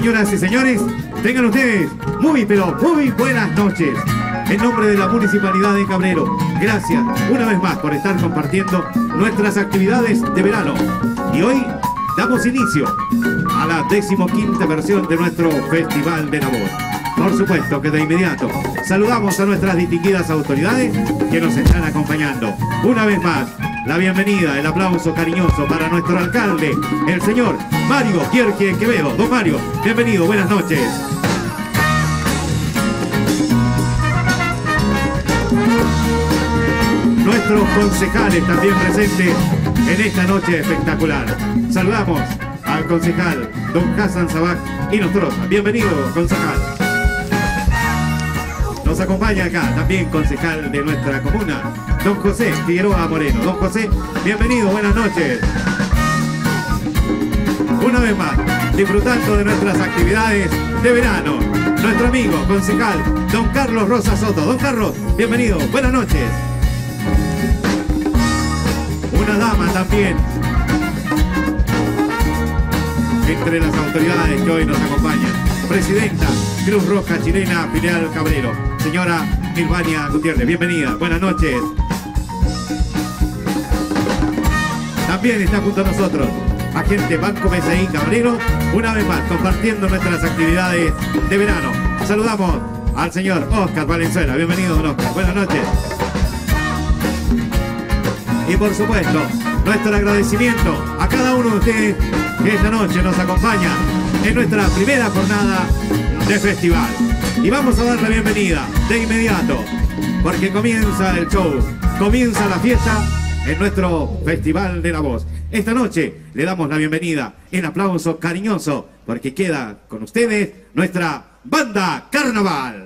Señoras y señores, tengan ustedes muy pero muy buenas noches. En nombre de la Municipalidad de Cabrero, gracias una vez más por estar compartiendo nuestras actividades de verano. Y hoy damos inicio a la 15ª versión de nuestro Festival de la Voz. Por supuesto que de inmediato saludamos a nuestras distinguidas autoridades que nos están acompañando. Una vez más, la bienvenida, el aplauso cariñoso para nuestro alcalde, el señor Mario Kierke Quevedo. Don Mario, bienvenido, buenas noches. Nuestros concejales también presentes en esta noche espectacular. Saludamos al concejal don Hassan Sabaj y Nostroza. Bienvenido, concejal. Nos acompaña acá también concejal de nuestra comuna, don José Figueroa Moreno. Don José, bienvenido, buenas noches. Una vez más, disfrutando de nuestras actividades de verano, nuestro amigo concejal don Carlos Rosa Soto. Don Carlos, bienvenido, buenas noches. Una dama también entre las autoridades que hoy nos acompañan. Presidenta Cruz Roja Chilena, Filial Cabrero, señora Silvania Gutiérrez, bienvenida, buenas noches. También está junto a nosotros agente Banco BCI Cabrero, una vez más compartiendo nuestras actividades de verano. Saludamos al señor Oscar Valenzuela, bienvenido don Oscar, buenas noches. Y por supuesto, nuestro agradecimiento a cada uno de ustedes que esta noche nos acompaña en nuestra primera jornada de festival. Y vamos a dar la bienvenida de inmediato, porque comienza el show, comienza la fiesta en nuestro Festival de la Voz. Esta noche le damos la bienvenida en aplauso cariñoso, porque queda con ustedes nuestra banda Carnaval.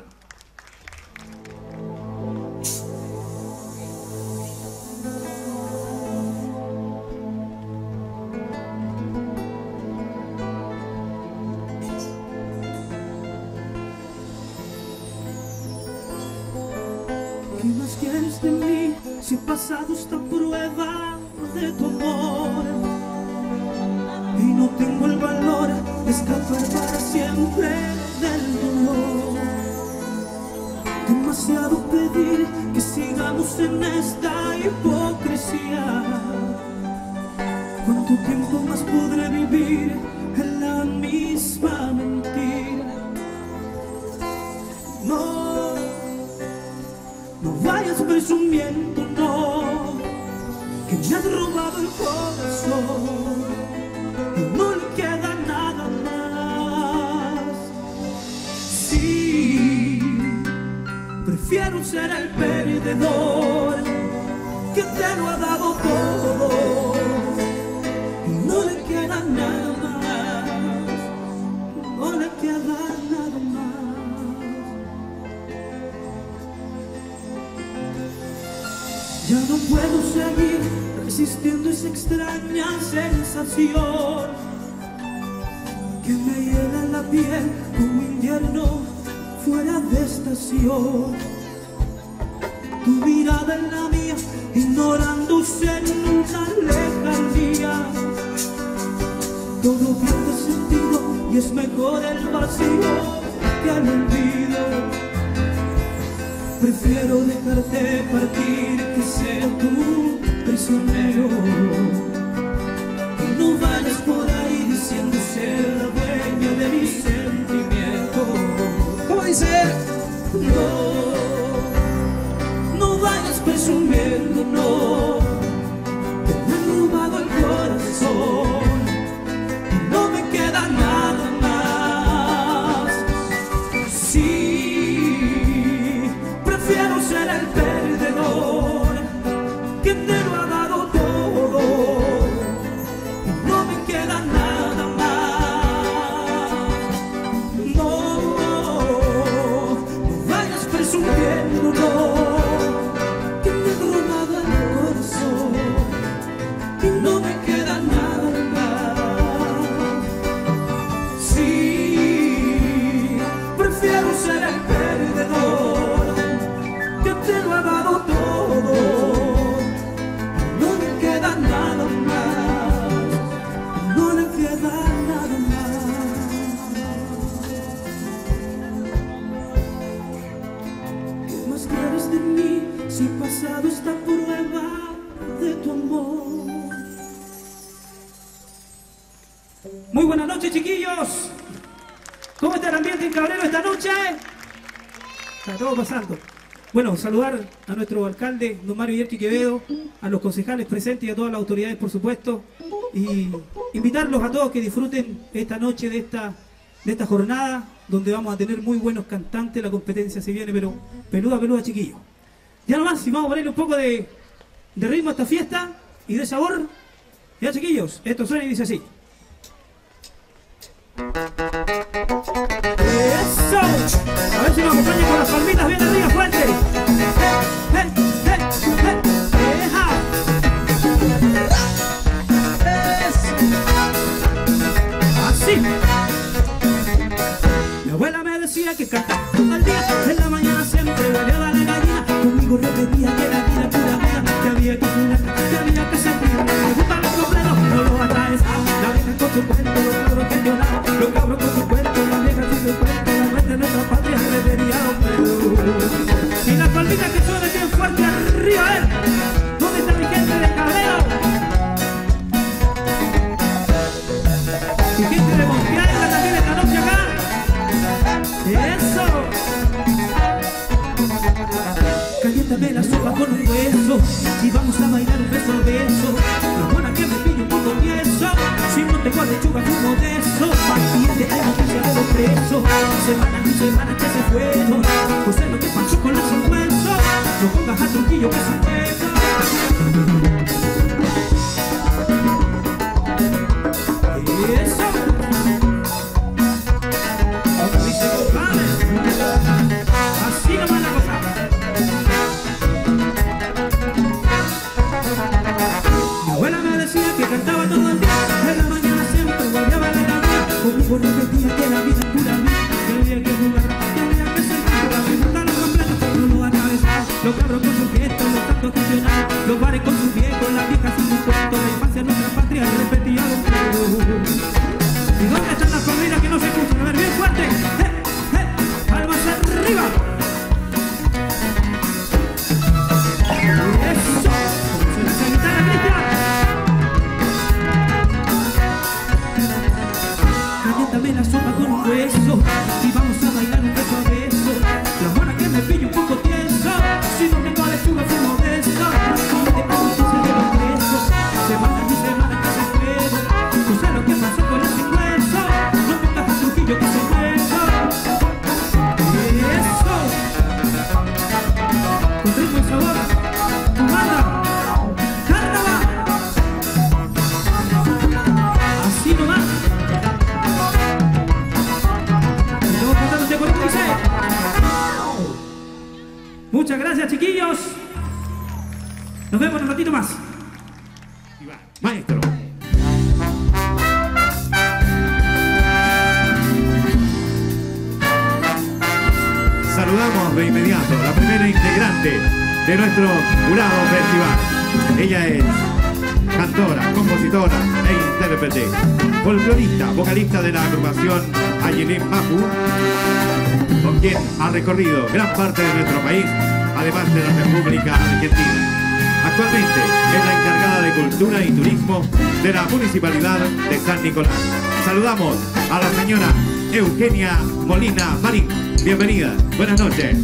¿Qué más quieres de mí si he pasado esta prueba de tu amor? Y no tengo el valor de escapar para siempre del dolor. Demasiado pedir que sigamos en esta hipocresía. ¿Cuánto tiempo más podré vivir en la misma mentira? No vayas presumiendo, no, que me has robado el corazón y no le queda nada más. Sí, prefiero ser el perdedor que te lo ha dado todo y no le queda nada más, no le queda nada más. Ya no puedo seguir resistiendo esa extraña sensación que me hiela la piel como invierno fuera de estación. Tu mirada en la mía, ignorándose en una lejanía. Todo pierde sentido y es mejor el vacío que el olvido. Prefiero dejarte partir que ser tu prisionero. Y no vayas por ahí diciendo ser la dueña de mis sentimientos. ¿Cómo dice? No vayas presumiendo, no, que me han robado el corazón y no me queda nada más. Sí, prefiero ser el perdedor que te lo ha dado todo y no me queda nada más. No vayas Muy buenas noches, chiquillos. ¿Cómo está el ambiente en Cabrero esta noche? Está todo pasando. Bueno, saludar a nuestro alcalde, don Mario Yerti Quevedo, a los concejales presentes y a todas las autoridades, por supuesto, y invitarlos a todos que disfruten esta noche de esta jornada, donde vamos a tener muy buenos cantantes. La competencia se viene, pero peluda, chiquillos. Ya nomás, si vamos a ponerle un poco de ritmo a esta fiesta y de sabor. Ya, chiquillos, esto suena y dice así. ¡Eso! A ver si nos acompañan con las palmitas bien arriba, fuerte. ¡Eja! ¡Eso! Así. Mi abuela me decía que cantaba todo el día, en la mañana siempre variaba la gallina. Conmigo repetía que la vida pura vida, que había que cuidar, que había que sentir. Me gustan los completos, no los atravesaba. La vieja con su cuento, los cabros que lloraban, los cabros con su cuento, la vieja con su cuento, la muerte de nuestra patria se vería y las palmitas que suenan bien fuerte arriba, a ver, ¿dónde está mi gente de Cabrero? Mi gente de Montealba también esta noche acá. ¡Eso! Caliéntame la sopa con un hueso, y vamos a bailar un beso de eso. La buena que me pille un poco tieso, si no tengo lechuga fumo de eso. Paciente, hay noticias de los presos, semanas y semanas que se fueron. Pues es lo que pasó con los huesos, no pongas a Trujillo que se juega. Eso. Dice compadre, así nomás la cosa. Mi abuela me decía que cantaba todo el día, en la mañana siempre guardaba la gana. Conmigo repetía que la vida es pura vida, que había que jugar, que había que sentir. La vida los completos, no lo atravesaba. Los cabros con sus fiestas, los tantos funcionarios, los bares con sus viejos, las viejas sin sus cuentos. La infancia de nuestra patria repetía los juegos. ¿Y dónde están las palmeras que no se escuchan? A ver, bien fuerte. Palmas arriba. Eso. Suena esa guitarra, Cristian. Caliéntame la sopa con un hueso, y vamos a bailar un beso a beso. La mona que me pille un poco tieso, si no tengo lechuga fumo de eso. Y de noticias de los presos, semanas y semanas que se fueron. No sé lo que pasó con ese hueso, no pongas a Trujillo que se juega. Eso. Con ritmo y sabor, tu banda, carnaval. Así nomás. Estamos cantando este corito, dice. Muchas gracias, chiquillos. Nos vemos en un ratito más. Maestro. Saludamos de inmediato la primera integrante de nuestro jurado festival. Ella es cantora, compositora e intérprete, folclorista, vocalista de la agrupación Ayelén Mapu, con quien ha recorrido gran parte de nuestro país, además de la República Argentina. Actualmente es la encargada de Cultura y Turismo de la Municipalidad de San Nicolás. Saludamos a la señora Eugenia Molina Marín. Bienvenida, buenas noches.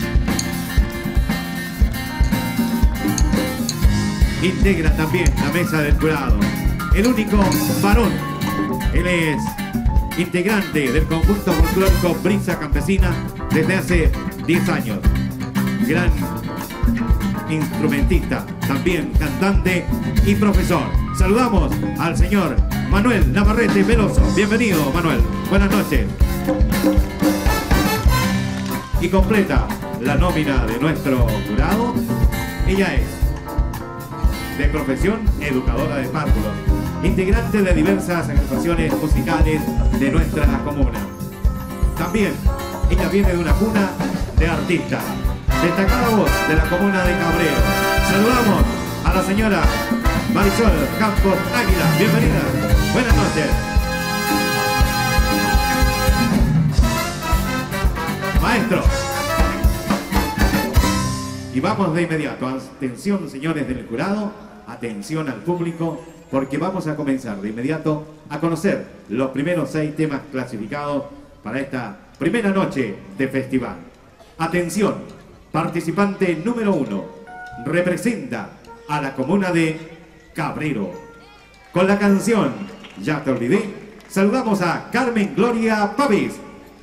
Integra también la mesa del jurado el único varón. Él es integrante del conjunto folclórico Brisa Campesina desde hace 10 años. Gran instrumentista, también cantante y profesor. Saludamos al señor Manuel Navarrete Veloso. Bienvenido, Manuel. Buenas noches. Y completa la nómina de nuestro jurado. Ella es de profesión educadora de párvulos, integrante de diversas agrupaciones musicales de nuestra comuna. También ella viene de una cuna de artistas. Destacada voz de la comuna de Cabrero. Saludamos a la señora Marisol Campos Águila. Bienvenida. Buenas noches. Maestro. Y vamos de inmediato. Atención, señores del jurado. Atención al público, porque vamos a comenzar de inmediato a conocer los primeros 6 temas clasificados para esta primera noche de festival. Atención, participante número 1, representa a la comuna de Cabrero. Con la canción Ya te olvidé, saludamos a Carmen Gloria Pavés.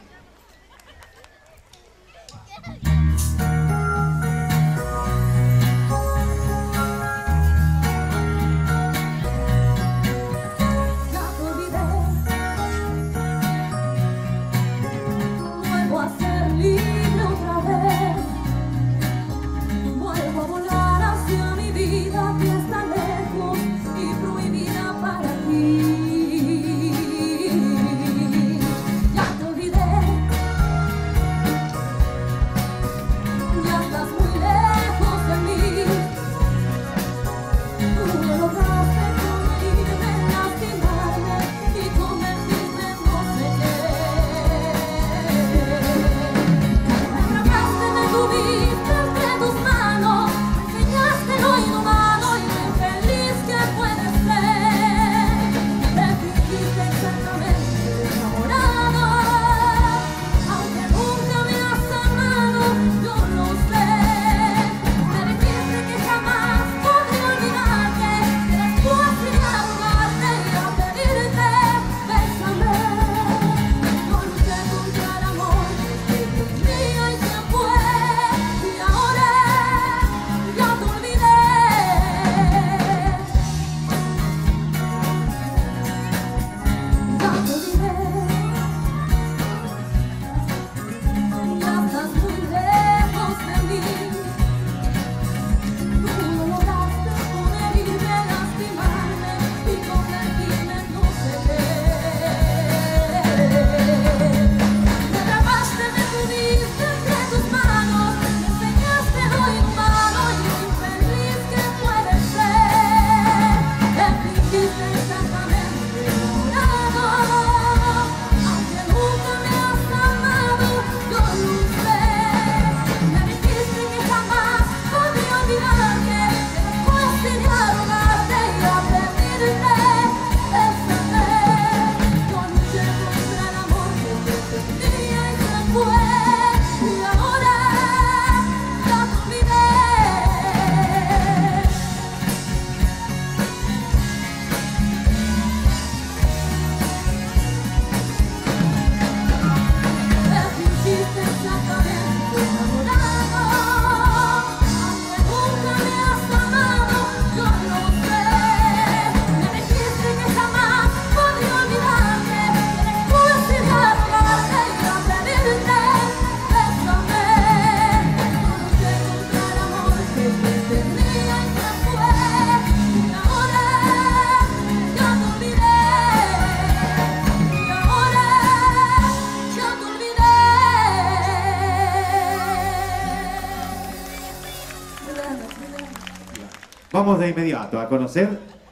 Vamos de inmediato a conocer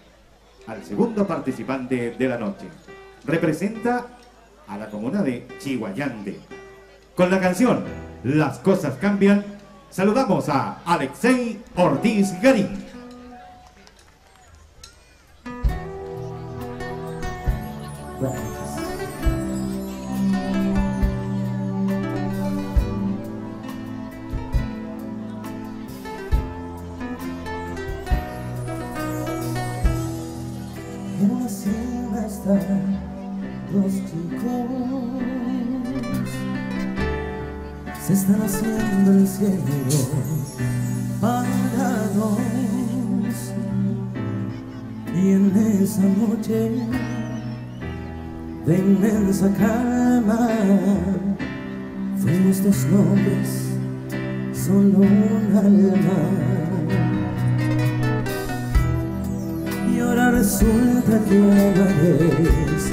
al segundo participante de la noche. Representa a la comuna de Chihuayante. Con la canción Las cosas cambian, saludamos a Alexei Ortiz Garín. En una cima están dos chicos, se están haciendo el cielo para dos, y en esa noche de inmensa calma fuimos dos nombres, solo un alma. Y ahora resulta que ahora eres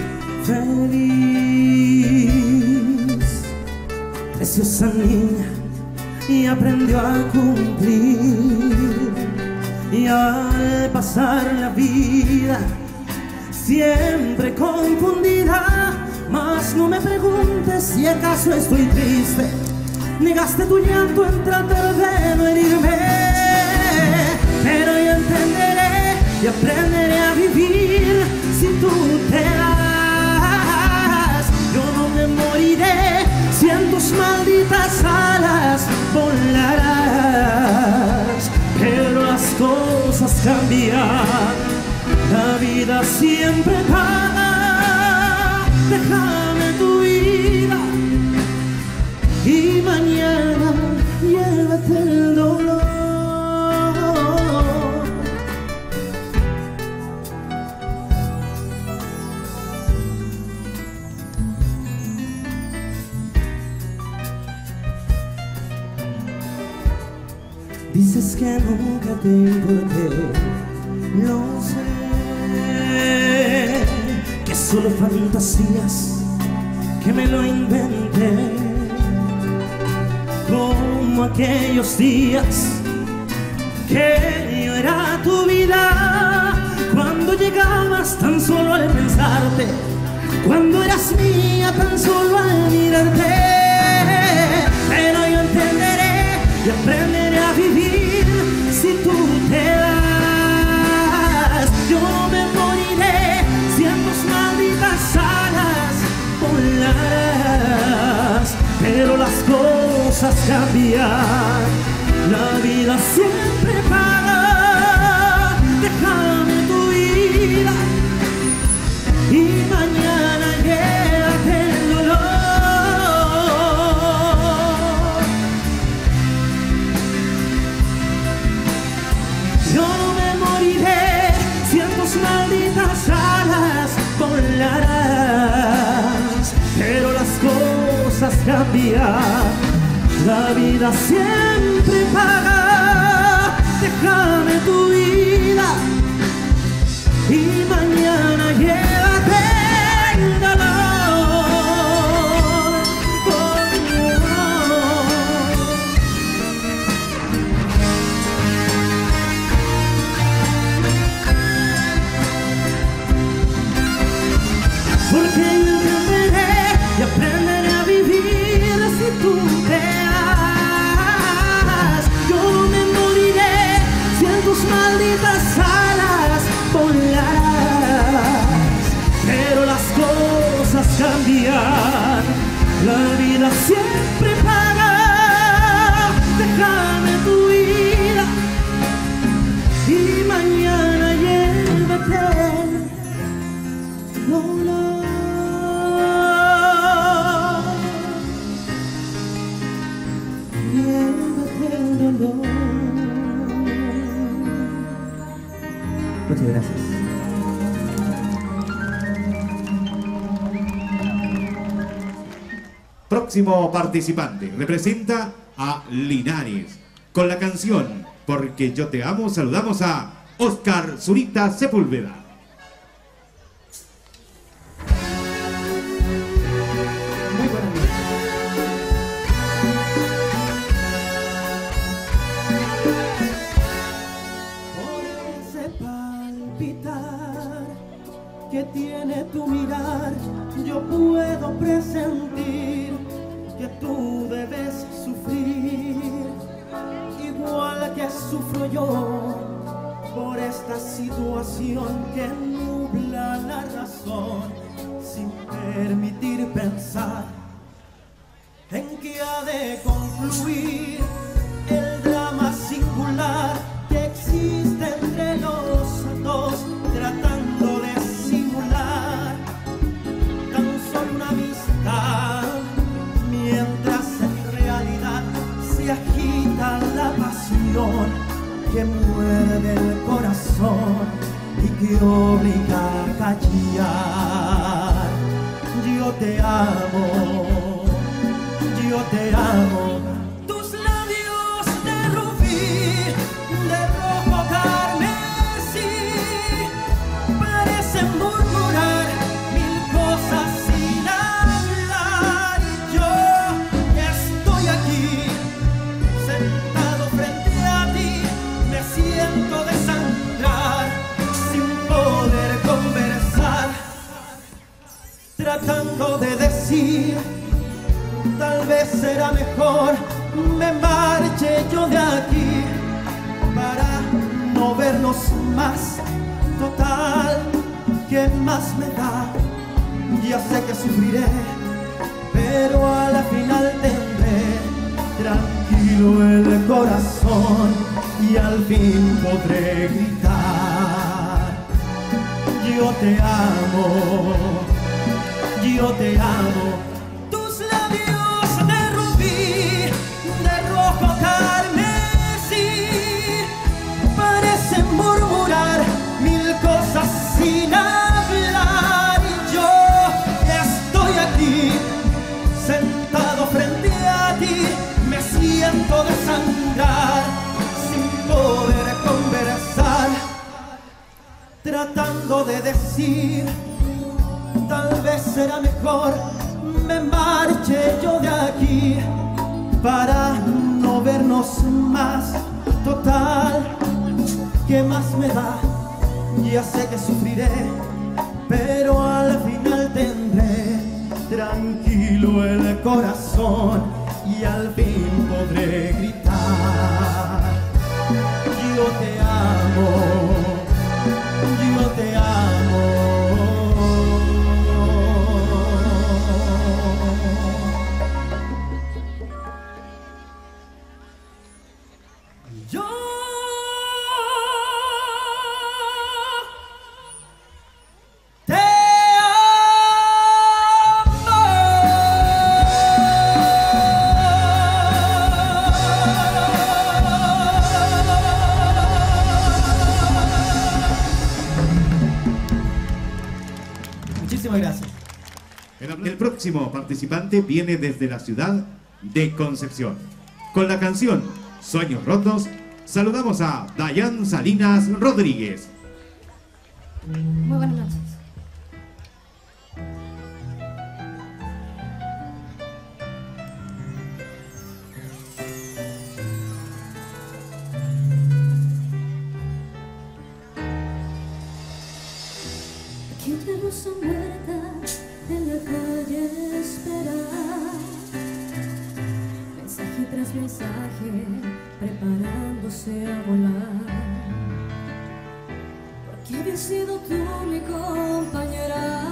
feliz, preciosa niña, y aprendió a cumplir. Y al pasar la vida siempre confundida, mas no me preguntes si acaso estoy triste, negaste tu llanto en tratar de no herirme, pero yo entenderé y aprenderé a vivir si tú te das. cambian, la vida siempre paga. Déjame tu vida y mañana llévate el dolor. Dices que nunca te importé, lo sé, que solo fantasías, que me lo inventé, como aquellos días que yo era tu vida, cuando llegabas tan solo al pensarte, cuando eras mía tan solo al mirarte. Pero yo entenderé y aprenderé a vivir si tú te vas. Yo me moriré si en tus malditas alas volarás. Pero las cosas cambian, la vida siempre paga. Déjame tu vida y mañana llévate el dolor. Yo no me moriré si en tus malditas alas volarás. Pero las cosas cambian, la vida siempre paga. Déjame tu vida y mañana llévate el dolor. Porque yo entenderé y aprenderé a vivir si tú te vas. Yo me moriré si en tus malditas alas volarás. Pero las cosas cambian, la vida siempre paga. Déjame tu vida y mañana llévate el dolor. Muchas gracias. Próximo participante representa a Linares. Con la canción Porque yo te amo, saludamos a Oscar Zurita Sepúlveda. Muy buenas noches. Por ese palpitar que tiene tu mirar, yo puedo presentir que tú debes sufrir, igual que sufro yo, por esta situación que nubla la razón, sin permitir pensar en que ha de concluir el drama singular que existe entre los dos, tratando de simular tan solo una amistad, mientras en realidad se agita la pasión que muerde el corazón y que obliga a callar. Yo te amo, yo te amo. Tus labios de rubí, de rojo carmesí, parecen murmurar mil cosas sin hablar. Y yo estoy aquí, sentado frente a ti, me siento desangrar, sin poder conversar, tratando de decir, tal vez será mejor me marche yo de aquí para no vernos más. Total, ¿qué más me da? Ya sé que sufriré, pero a la final tendré tranquilo el corazón y al fin podré gritar. Yo te amo, yo te amo. Tus labios de rubí, de rojo carmesí, parecen murmurar mil cosas sin hablar. Y yo estoy aquí, sentado frente a ti, me siento desangrar sin poder conversar, tratando de decir, tal vez será mejor me marche yo de aquí para no vernos más. Total, ¿qué más me da? Ya sé que sufriré, pero al final tendré tranquilo el corazón y al fin podré gritar: yo te amo, yo te amo. Yo te Muchísimas gracias. El próximo participante viene desde la ciudad de Concepción. Con la canción Sueños Rotos, saludamos a Dayan Salinas Rodríguez. Muy buenas noches. Aquella rosa muerta en la calle espera, mensaje tras mensaje preparándose a volar, porque había sido tú mi compañera,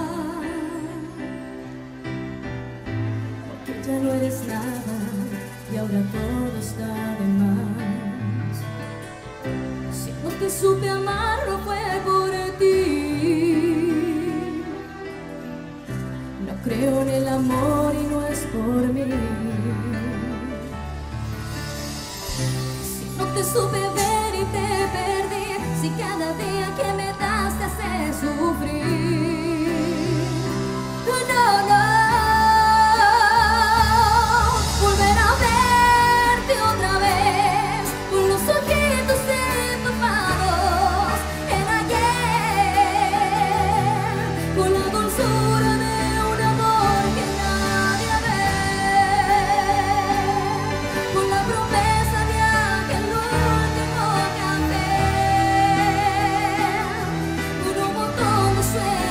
porque ya no eres nada y ahora todo está de más. Si no te supe amar no fue por ti. Creo en el amor y no es por mí. Si no te supe ver y te perdí, si cada día que me das te hace sufrir. No, no, volver a verte otra vez con los ojitos empapados en ayer, con la dulzura de sueños.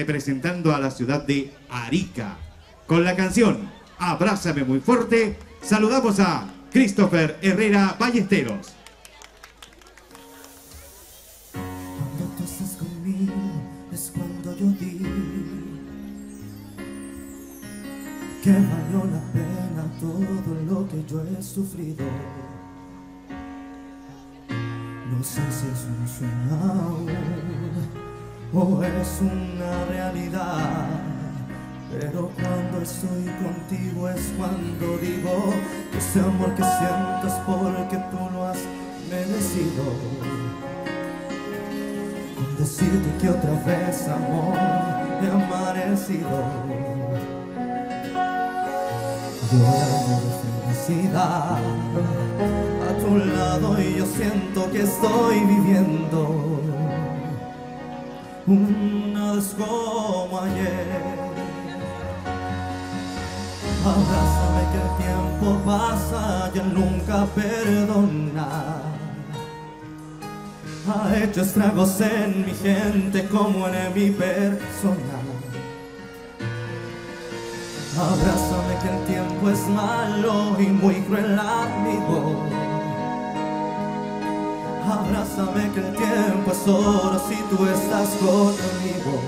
representando a la ciudad de Arica. Con la canción Abrázame muy fuerte, saludamos a Christopher Herrera Ballesteros. Cuando tú estás conmigo es cuando yo di que valió la pena todo lo que yo he sufrido. No sé si es un sueño o es una realidad, pero cuando estoy contigo es cuando digo que ese amor que siento es porque tú lo has merecido. Con decirte que otra vez, amor, me ha amanecido llorando de felicidad a tu lado, y yo siento que estoy viviendo una vez como ayer. Abrázame que el tiempo pasa y él nunca perdona. Ha hecho estragos en mi gente como en mi persona. Abrázame que el tiempo es malo y muy cruel amigo. Abrázame que el tiempo es oro si tú estás conmigo.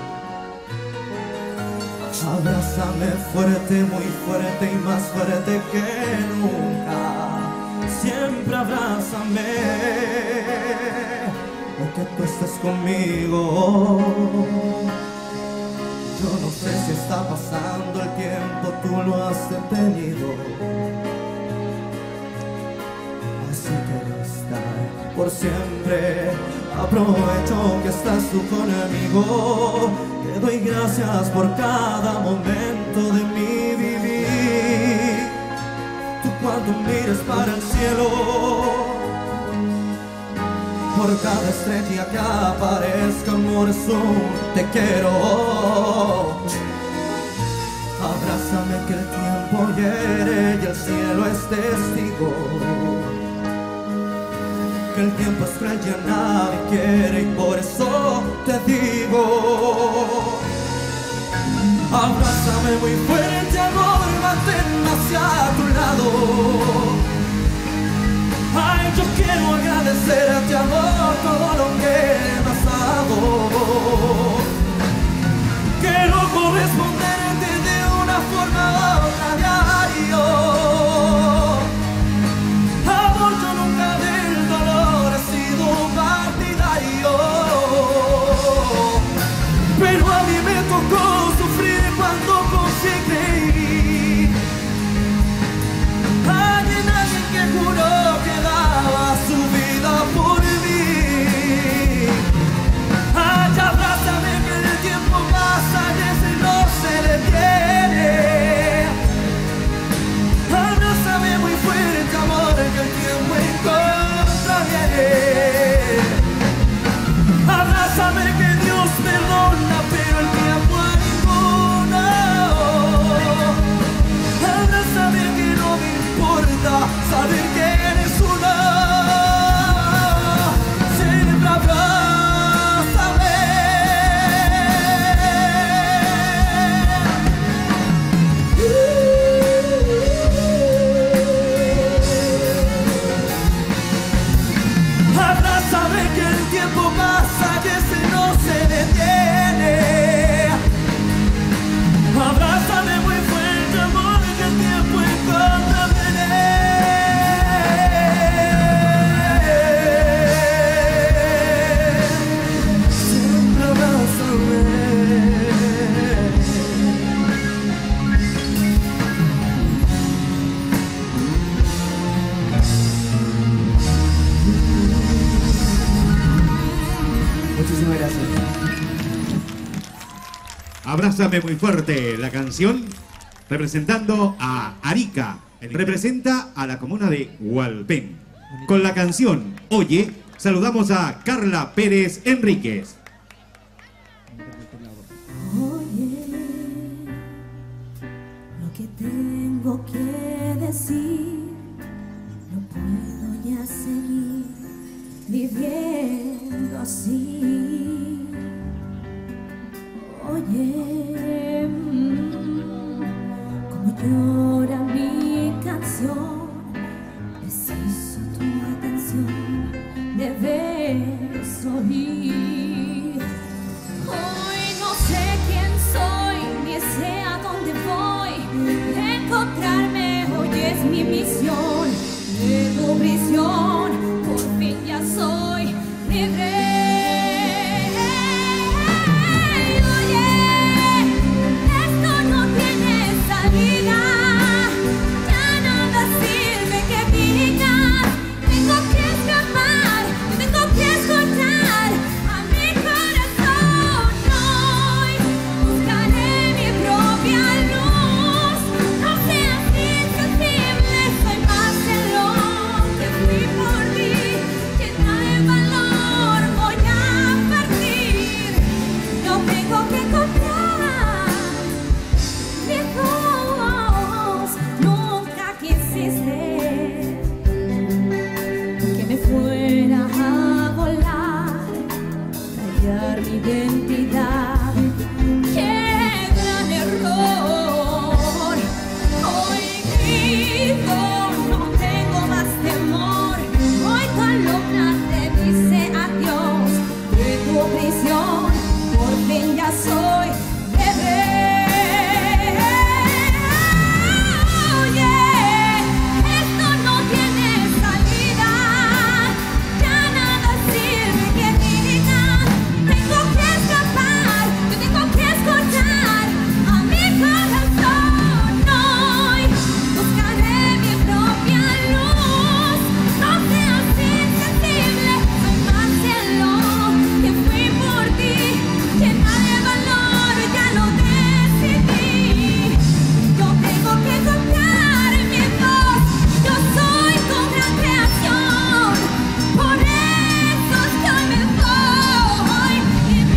Abrázame fuerte, muy fuerte y más fuerte que nunca. Siempre abrázame, porque tú estás conmigo. Yo no sé si está pasando el tiempo, tú lo has detenido. Así quiero estar por siempre. Aprovecho que estás tú conmigo. Te doy gracias por cada momento de mi vivir. Tú cuando mires para el cielo, por cada estrella que aparezca, amor, es un te quiero. Abrázame que el tiempo hiere y el cielo es testigo. Que el tiempo es cruel y a nadie quiere, y por eso te digo: abrázame muy fuerte, amor, manténme hacia tu lado. Ay, yo quiero agradecerte, amor, todo lo que me has dado. Quiero corresponderte de una forma u otra diario. Amor, yo nunca del dolor he sido partidario, pero a mí me tocó sufrir cuando conseguí. Hay alguien que juró que daba su vida por mí. Ay, abrázame que el tiempo pasa y ese no se detiene. Abrázame muy fuerte, amor, que el tiempo en contra viene. Abrázame que Dios perdona, pero el tiempo ninguno. Abrázame que no me importa saber que eres uno. Siempre abrázame. Abrázame que el tiempo pasa y ese no se detiene. Abrázame muy fuerte, amor, que el tiempo en contra viene. Siempre abrázame. Muchísimas gracias. Abrázame muy fuerte, la canción representando a Arica, representa a la comuna de Hualpén. Con la canción Oye, saludamos a Carla Pérez Enríquez. Oye, lo que tengo que decir, no puedo ya seguir viviendo así. Oye, prisión, de tu prisión, por fin ya soy libre. Oye, esto no tiene salida, ya nada sirve que digas. Tengo que escapar, tengo que escuchar a mi corazón. Hoy buscaré mi propia luz. No seas insensible, soy más de lo que fui por ti. Llena de valor voy a partir. No tengo que encontrar mi voz. Nunca quisiste que me fuera a volar, callar mi identidad. ¡Qué gran error! Hoy grito, no tengo más temor. Hoy tu alumna te dice adiós. De tu prisión, por fin ya soy libre. Oye, esto no tiene salida, ya nada sirve que digas. Tengo que escapar, yo tengo que escuchar a mi corazón. Hoy buscaré mi propia luz. No seas insensible, soy más cielo que fui por ti. Llena de valor, ya lo decidí. Yo tengo que encontrar mi voz. Yo soy tu gran creación. Por eso es que hoy me voy. Dime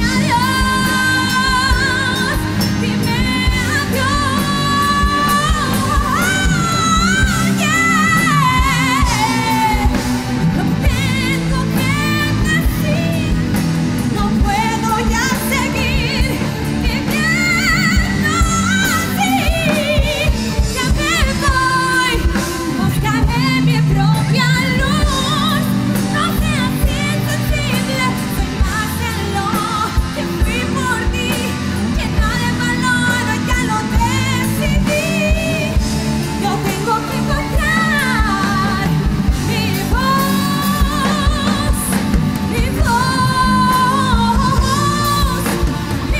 adiós, dime adiós. Lo tengo que decir. No puedo ya seguir viviendo así. Ya me voy, buscaré mi propia luz. No seas insensible, soy más de lo que fui por ti. Llena de valor, ya lo decidí. Yo tengo que encontrar mi voz, mi voz, mi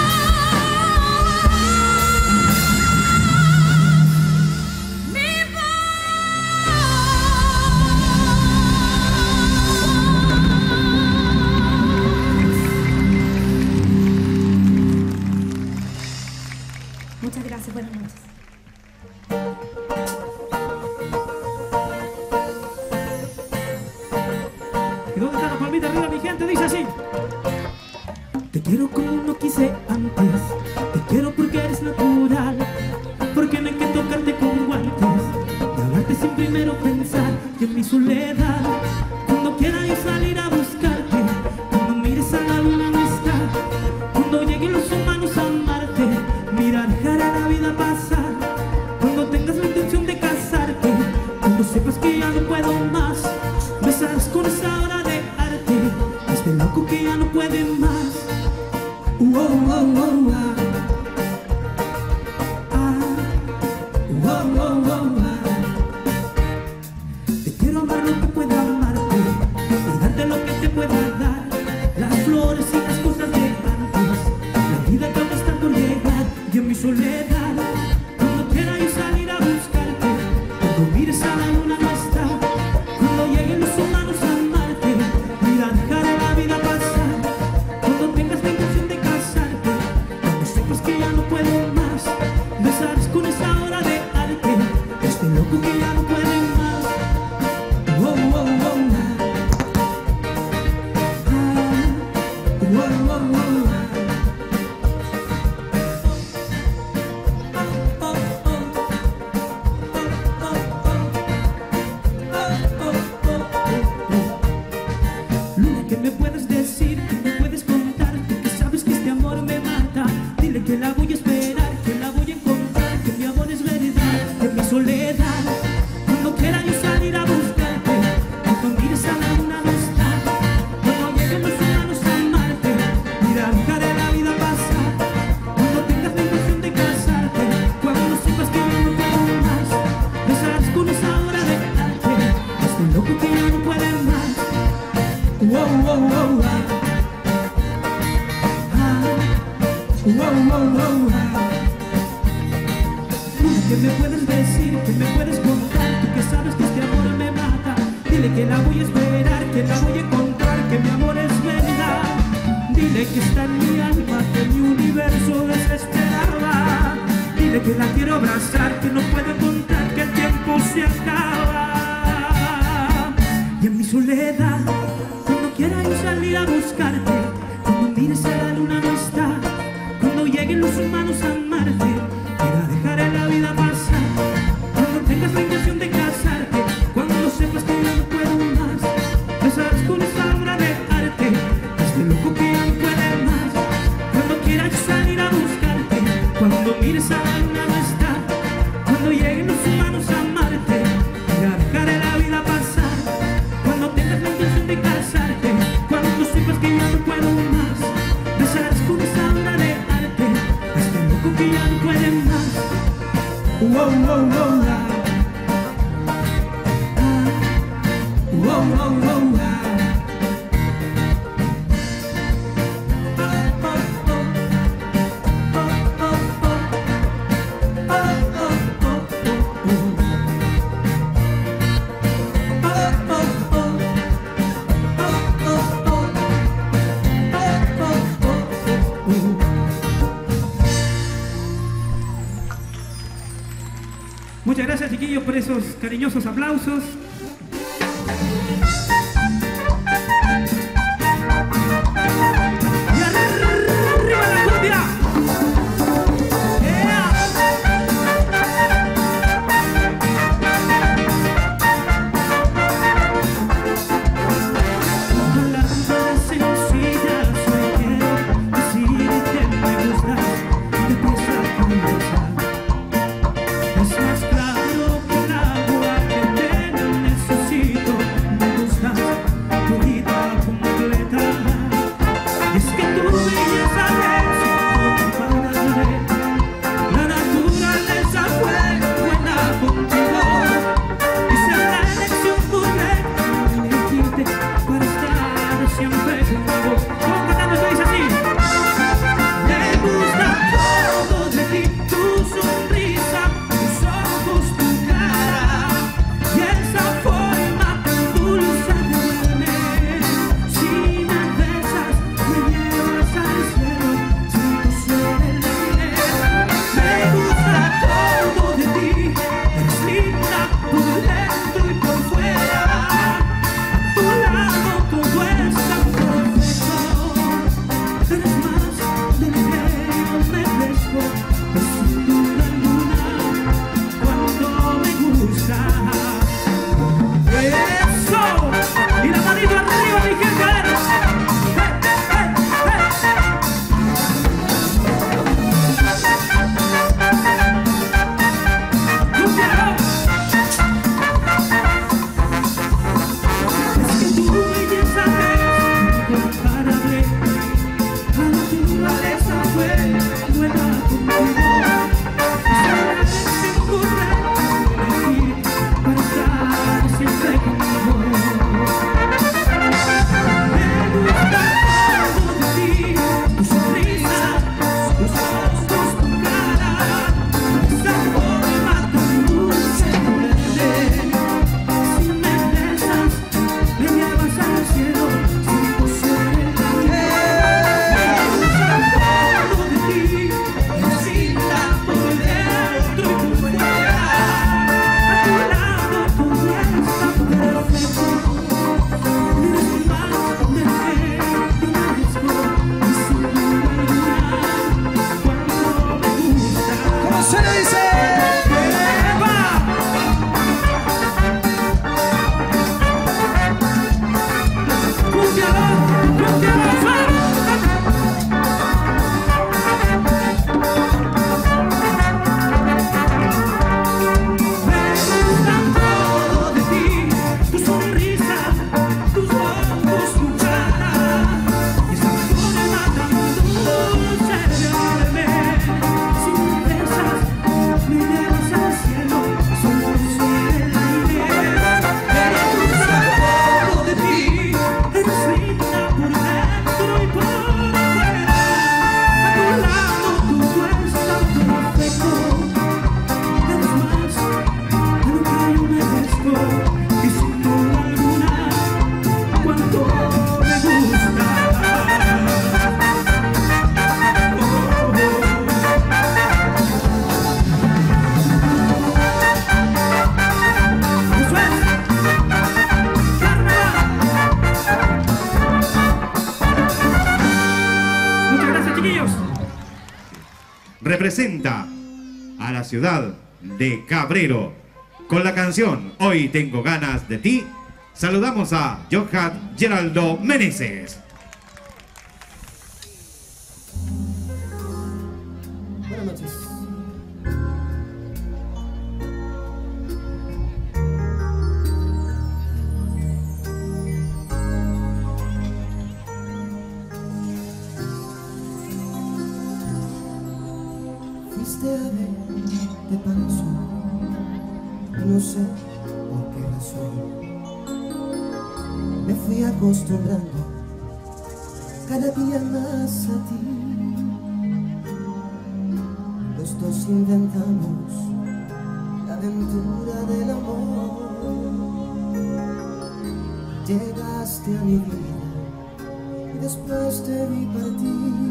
Muchas gracias, buenas noches. ¿Y dónde está la palmita arriba, mi gente? Dice así. Te quiero como no quise antes. Te quiero porque eres natural. Porque no hay que tocarte con guantes. Y hablarte sin primero pensar. Y en mi soledad, cuando quiera yo salir a buscarte, cuando mires a la luna no está, cuando lleguen los humanos a amarte, mira, dejará la vida pasar. Cuando tengas la intención de casarte, cuando sepas que ya no puedo más, besarás con esa hora de arte, este loco que ya no puede más. Te quiero amar lo que pueda amarte y darte lo que te pueda dar, las flores y las cosas de antes, la vida que está por llegar. Y en mi soledad, cuando quiera yo salir a buscarte, cuando mires a la luna no está, cuando lleguen los humanos a amarte, mira, dejaré la vida pasar. Cuando tengas la intención de casarte, cuando sepas que ya no puedo más, besarás con esa hora de arte, este loco que ya no puede más. Luna, ¿qué me puedes decir? ¿Qué me puedes contar? Tú que sabes que este amor me mata. Dile que la voy a esperar, que la voy a encontrar, que mi amor es verdad, que mi soledad, se acaba. Y en mi soledad, cuando quiera yo salir a buscarte, cuando mires a la luna no está, cuando lleguen los humanos a amarte, quiera dejar en la vida pasar. Cuando tengas la intención de casarte, cuando sepas que ya no puedo más, besarás con esa obra de arte, este loco que ya no puede más. Cuando quieras salir a buscarte, cuando mires a la luna no está, cuando lleguen los humanos a amarte, quiera dejar en la vida pasar. Cuando tengas la intención de casarte, cuando sepas que ya no puedo más, besarás con esa obra de arte, este loco que ya no puede más. Wow, wow, wow, wow. Wow, wow, wow, wow. Muchas gracias, chiquillos, por esos cariñosos aplausos. Y arriba la cumbia. Es más claro que el agua que tiene representa a la ciudad de Cabrero con la canción Hoy tengo ganas de ti. Saludamos a Johan Geraldo Meneses. Buenas noches. Fuiste a ver de paso, no sé por qué razón. Me fui acostumbrando cada día más a ti. Los dos inventamos la aventura del amor. Llegaste a mi vida y después te vi partir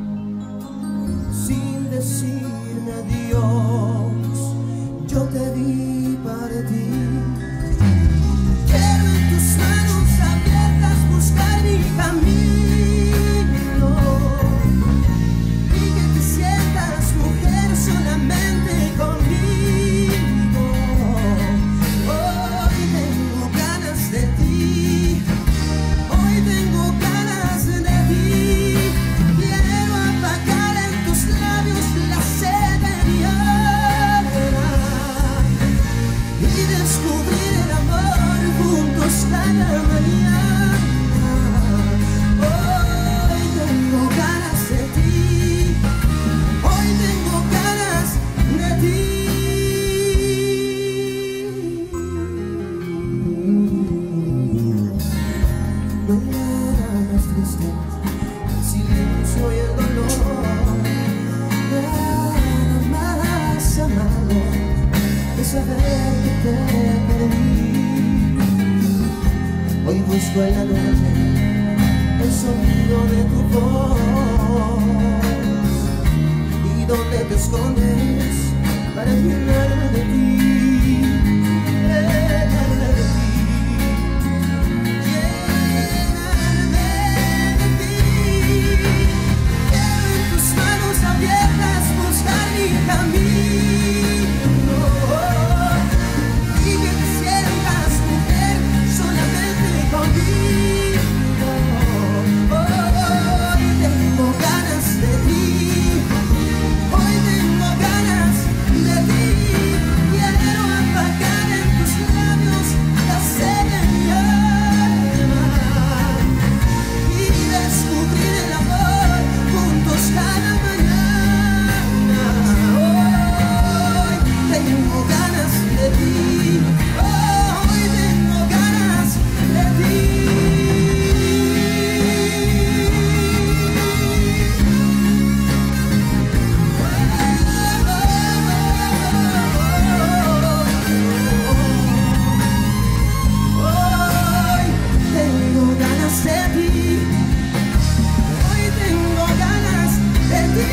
sin decirme adiós. Yo te vi partir. Quiero en tus manos abiertas buscar mi camino y que te sientas mujer solamente conmigo. Hoy tengo ganas de ti, hoy tengo ganas de ti. Quiero apagar en tus labios la sed de mi alma y descubrir el amor juntos cada mañana. Hoy tengo ganas de ti, hoy tengo ganas de ti. No hay nada más triste que el silencio y el dolor, nada más amargo de saber que te perdí. Hoy busco en la noche el sonido de tu voz y donde te escondes para llenarme de ti, llenarme de ti, llenarme de ti. Quiero en tus manos abiertas buscar mi camino y que te sientas mujer solamente conmigo. Hoy tengo ganas de ti, hoy tengo ganas de ti. Quiero apagar en tus labios la sed de mi alma y descubrir el amor juntos cada mañana. Hoy tengo ganas de ti, hoy tengo ganas de ti. Hoy tengo ganas de ti, hoy tengo ganas de ti.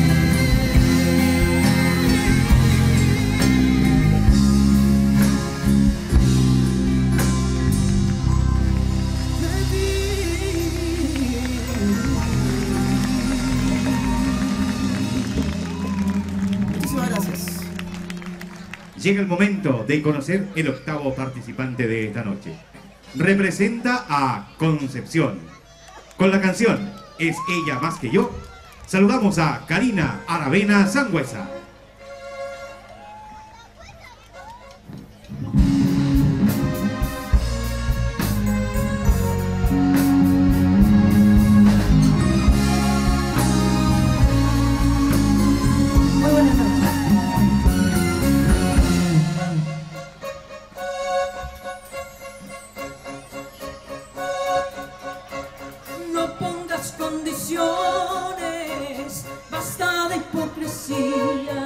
Muchísimas gracias. Llega el momento de conocer el octavo participante de esta noche. Representa a Concepción. Con la canción Es ella más que yo, saludamos a Karina Aravena Sangüesa. Muy buenas noches. No pongas condiciones, basta de hipocresía.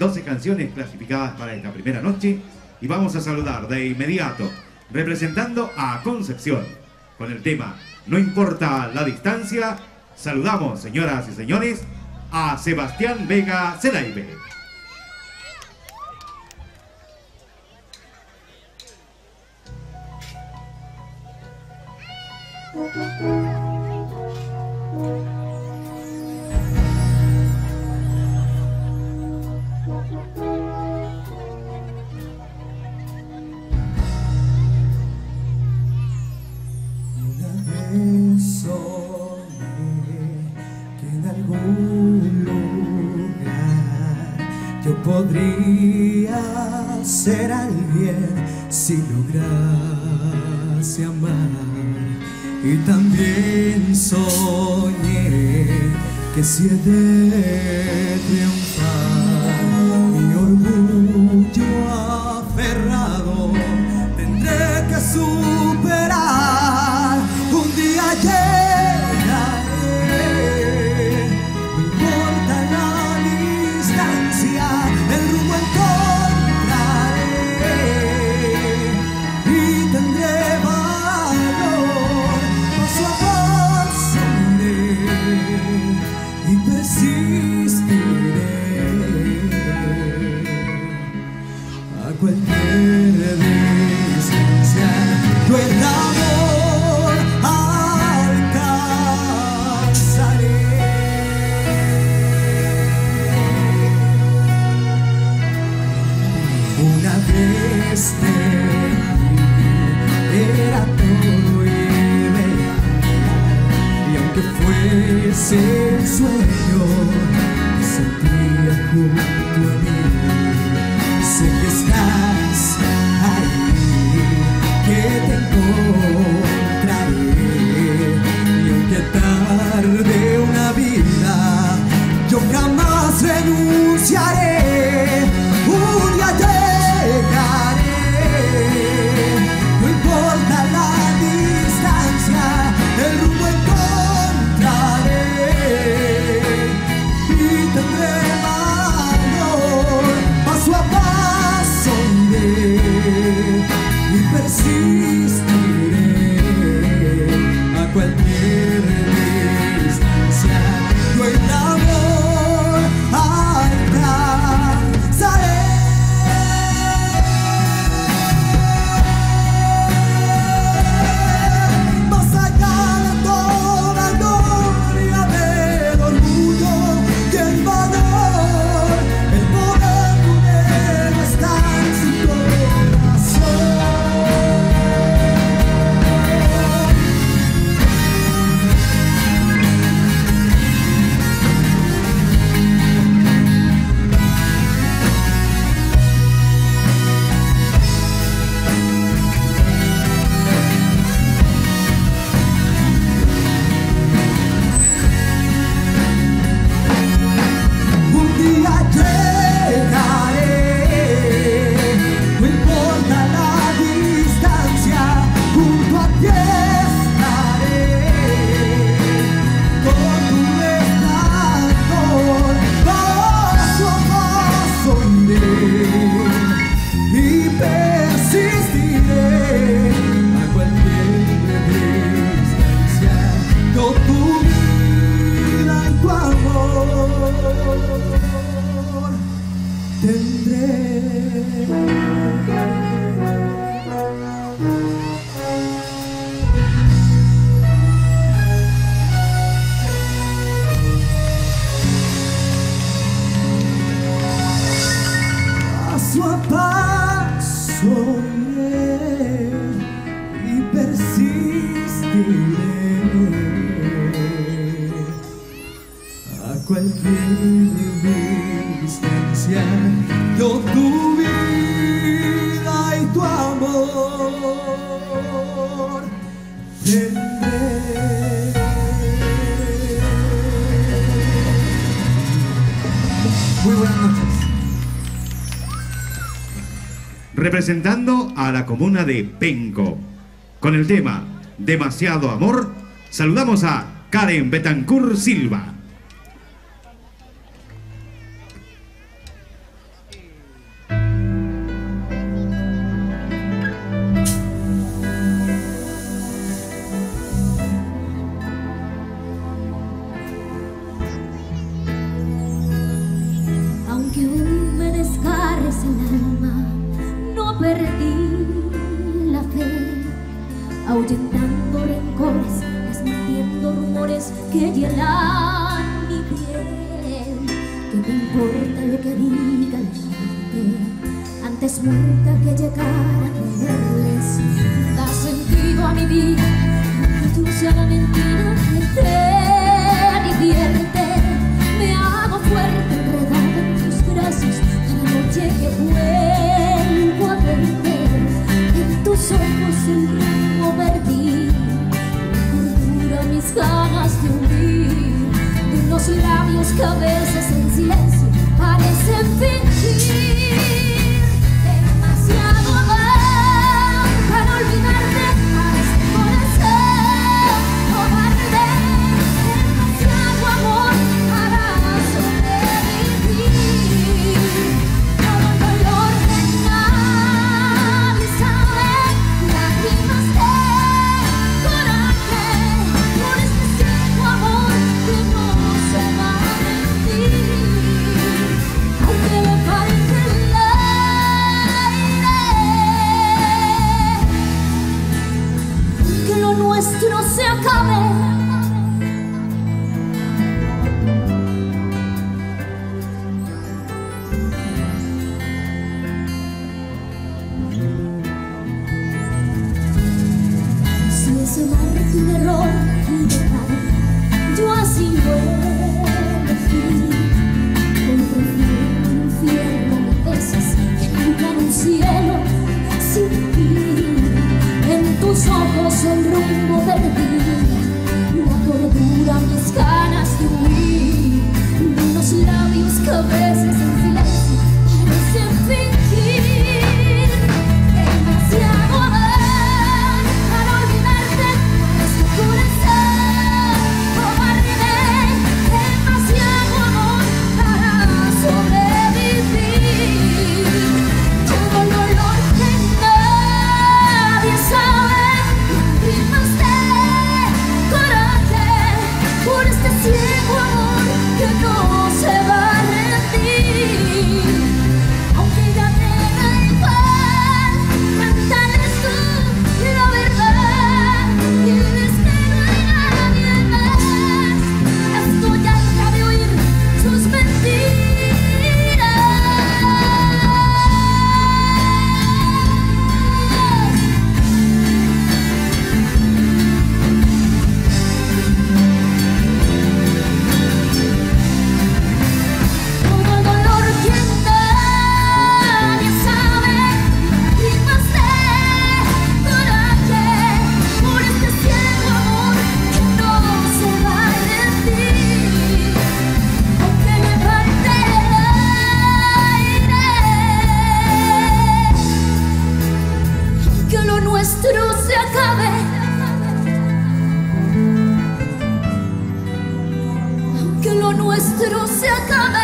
12 canciones clasificadas para esta primera noche y vamos a saludar de inmediato, representando a Concepción, con el tema No importa la distancia. Saludamos, señoras y señores, a Sebastián Vega Zelaibe. Podría ser alguien si lograse amar, y también soñé que si he de triunfar, mi orgullo aferrado tendré que superar. Un día llegaré, no importa la distancia, el rumbo encontraré y tendré valor. Paso a paso iré y persistiré a cualquier distancia. Yo el amor alcanzaré. Una vez te vi, era todo irreal, y aunque fuese un sueño, te sentía junto a mí. Sé que estás ahí, que te encontraré, y aunque tarde una vida, yo jamás renunciaré. Un día llegaré, no importa la distancia, el rumbo encontraré y tendré valor. Paso a paso iré y persistiré a cualquier distancia. Yo el amor alcanzaré. Más allá de toda gloria del orgullo y el valor, el poder unero está en su corazón. Un día llegaré, no importa la distancia, junto a ti estaré, con tu resplandor. Paso a paso iré y persistiré a cualquier distancia. Yo tu vida y tu amor tendré. Paso a paso iré y persistiré a cualquier distancia. Yo tu vida y tu amor tendré. Muy buenas noches. Representando a la comuna de Penco, con el tema Demasiado Amor, saludamos a Karen Betancourt Silva. flores que llenan mi piel. ¿Qué me importa lo que diga la gente? Antes muerta que llegar a verles. Da sentido a mi vida, que tú seas la mentira que te divierte. Me hago fuerte enredada en tus brazos cada noche que vuelvo a verte. En tus ojos el rumbo perdí, cordura mis ganas de huir, de unos labios que a veces en silencio parecen fingir. Demasiado amor para olvidarte a este corazón cobarde. Demasiado amor para sobrevivir. Todo el dolor que nadie sabe, lágrimas de coraje por este ciego amor que no se va a rendir, aunque le falte el aire, que lo nuestro se acabe. Si ese mar tiene error y pecado, yo así lo elegí. Prefiero un infierno de veces que nunca en un cielo sin ti. En tus ojos el rumbo perdí, la cordura, mis ganas de huir, de unos labios que a veces en silencio parecen fingir. Demasiado amor para olvidarte a este corazón cobarde. Demasiado amor para sobrevivir. Todo el dolor que nadie sabe, lágrimas de coraje por este ciego amor que no se va a rendir. Aunque ya te da igual, cuéntales tú la verdad. Diles que no hay nadie más. Estoy harta de oír sus mentiras. Todo el dolor que nadie sabe, lágrimas de coraje por este ciego amor que no se va a rendir, aunque me falte el aire, que lo nuestro se acabe, que lo nuestro se acabe.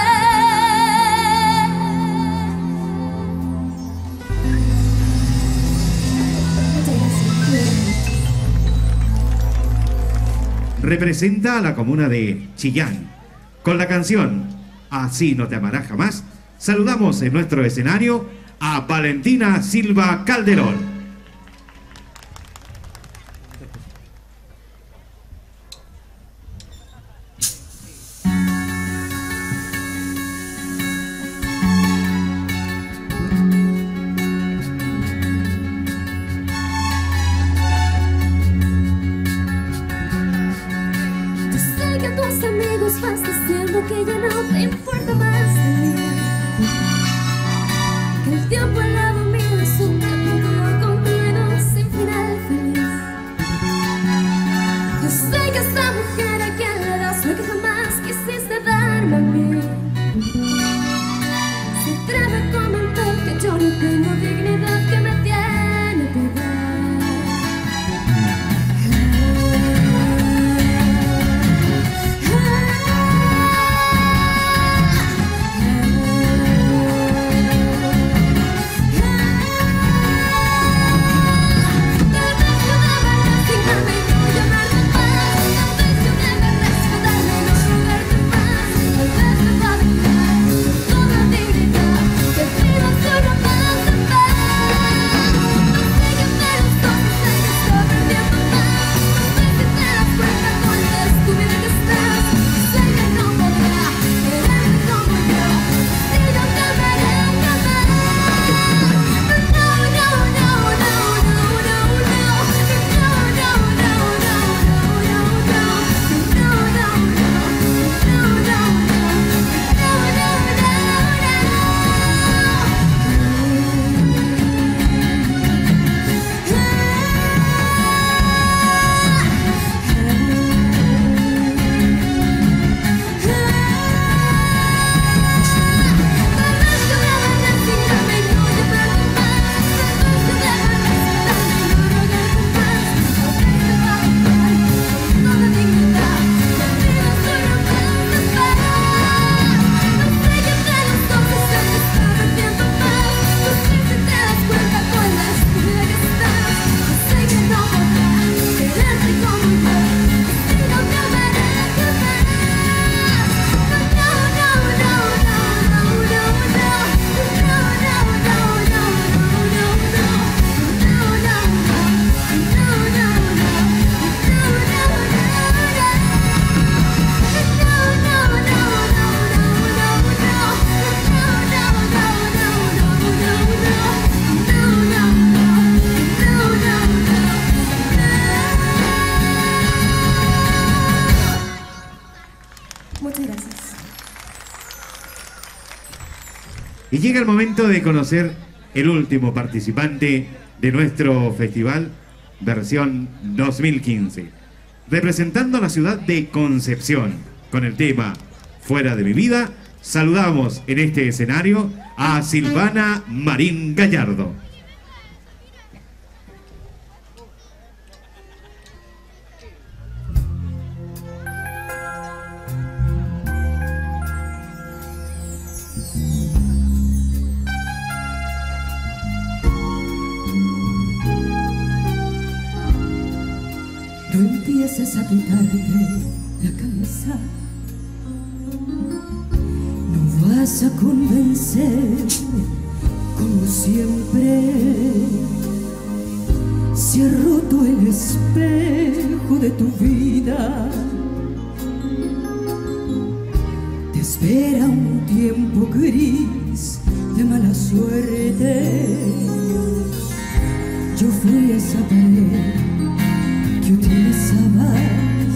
Muchas gracias. Representa a la comuna de Chillán. Con la canción Así no te amarás jamás, saludamos en nuestro escenario a Valentina Silva Calderón. Yo sé que a tus amigos vas diciendo que ya no te importa más de mí, que el tiempo al lado mío es un capítulo completo sin final feliz. Yo sé que esta mujer a quien le das lo que jamás quisiste darme a mí se atreve a comentar que yo no tengo dignidad, que me tiene piedad. Llamarte paz, tal vez yo deba respetarme, no jugarte más. Tal vez me Y llega el momento de conocer el último participante de nuestro festival, versión 2015. Representando a la ciudad de Concepción, con el tema Fuera de mi vida, saludamos en este escenario a Silvana Marín Gallardo. No empieces a quitarte la cabeza, no vas a convencer como siempre. Se ha roto el espejo de tu vida, te espera un tiempo gris de mala suerte. Yo fui esa pared que utilizabas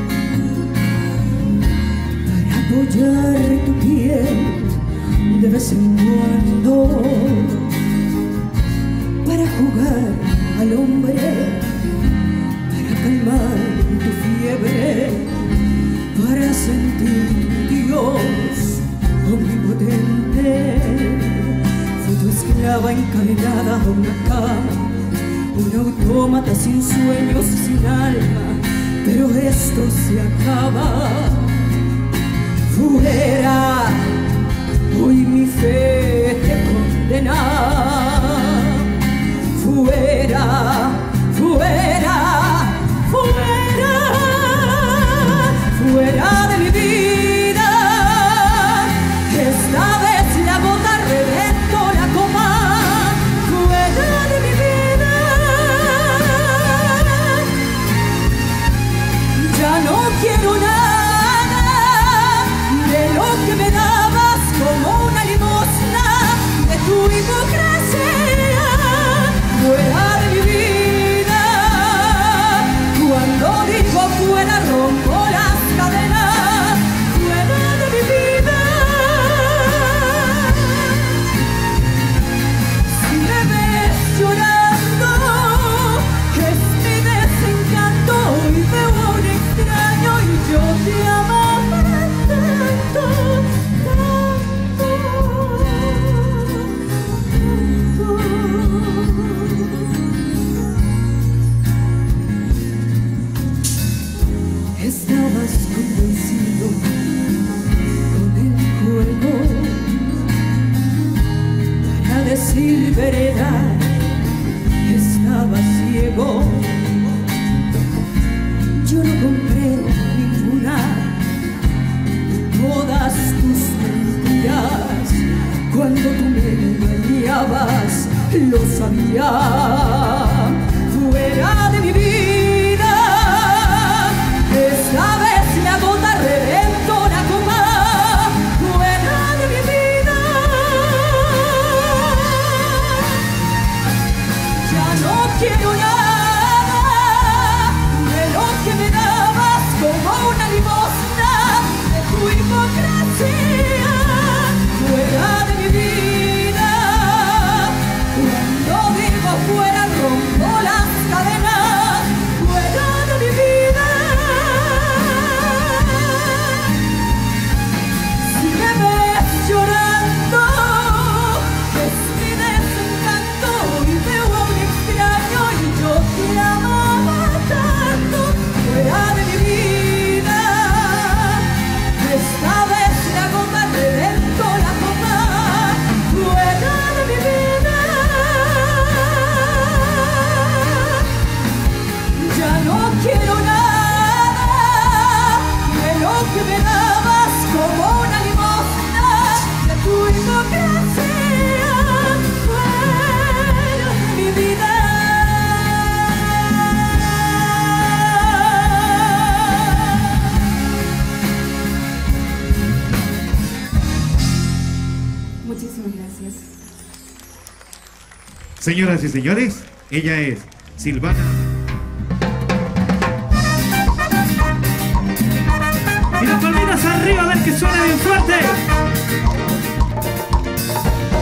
para apoyar tu piel de vez en cuando, para jugar al hombre, para calmar tu fiebre, para sentir tu Dios omnipotente. Fui tu esclava encadenada a una cama, un autómata sin sueños y sin alma, pero esto se acaba. Fuera, hoy mi fe te condena. Fuera, fuera, fuera, fuera de mi vida. Esta vez la gota reventó la copa. Fuera de mi vida. Ya no quiero nada de lo que me dabas como una limosna de tu hipocresía. Fuera de mi vida. Cuando digo fuera rompo las cadenas. Fuera de mi vida. Si me ves llorando, es mi desencanto y veo a un extraño y yo te amaba tanto, tanto, tanto. Estabas convencido con el juego, para decir verdad, estaba ciego. Yo no compré ninguna de todas tus mentiras. Cuando tú me engañabas, lo sabía. Fuera de mi vida. Esta vez la gota reventó la copa. Fuera de mi vida. Ya no quiero nada de lo que me dabas como una limosna de tu hipocresía. Fuera de mi vida. Cuando digo fuera rompo las cadenas. Fuera de mi vida. Si me ves llorando, es mi desencanto y veo a un extraño y yo te amaba tanto. Fuera de mi vida. Esta vez la gota reventó la copa. Fuera de mi vida. Ya no quiero nada de lo que me dabas como una limosna de tu hipocresía. Fuera de mi vida. Muchísimas gracias. Señoras y señores, ella es Silvana. Y las palmitas arriba, a ver que suena bien fuerte.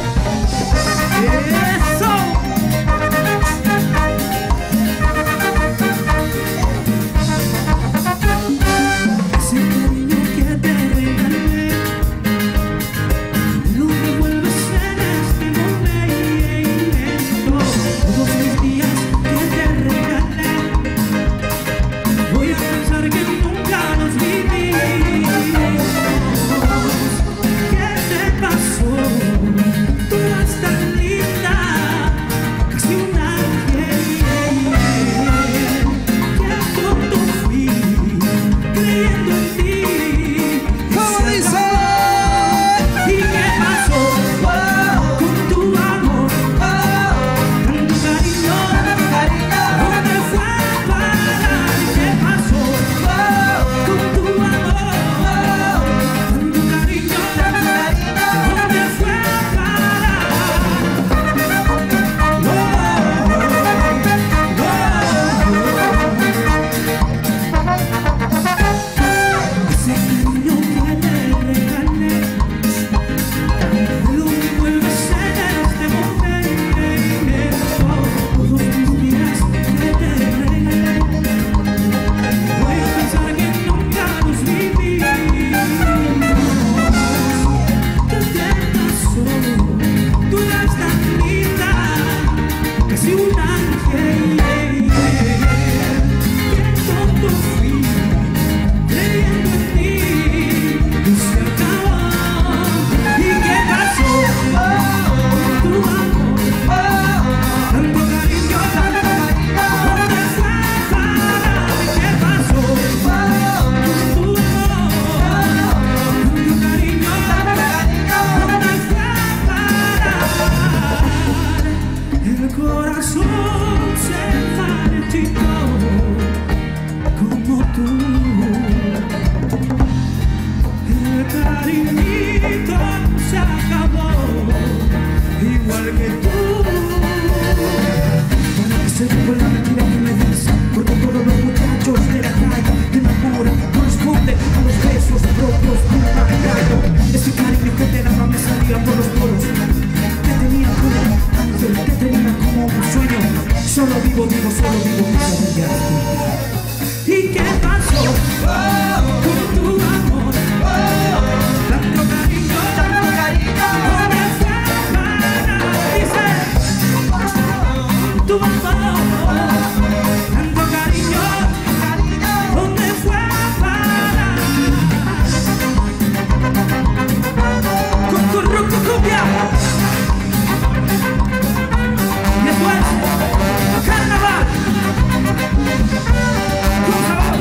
tú. El cariñito se acabó, igual que tú. Para que se fue la mentira que me dice, porque todos los muchachos de la calle de enamora corresponden a los besos propios de un gallo. Ese cariño que te daba me salía por los poros, que tenía como un ángel, que tenía como un sueño. Solo vivo mis pesadillas. ¿Y qué pasó con tu amor? Tanto cariño, ¿dónde fue para? Dice, tu amor, tanto cariño, ¿dónde fue para? Con cumbia. Y después carnaval con sabor.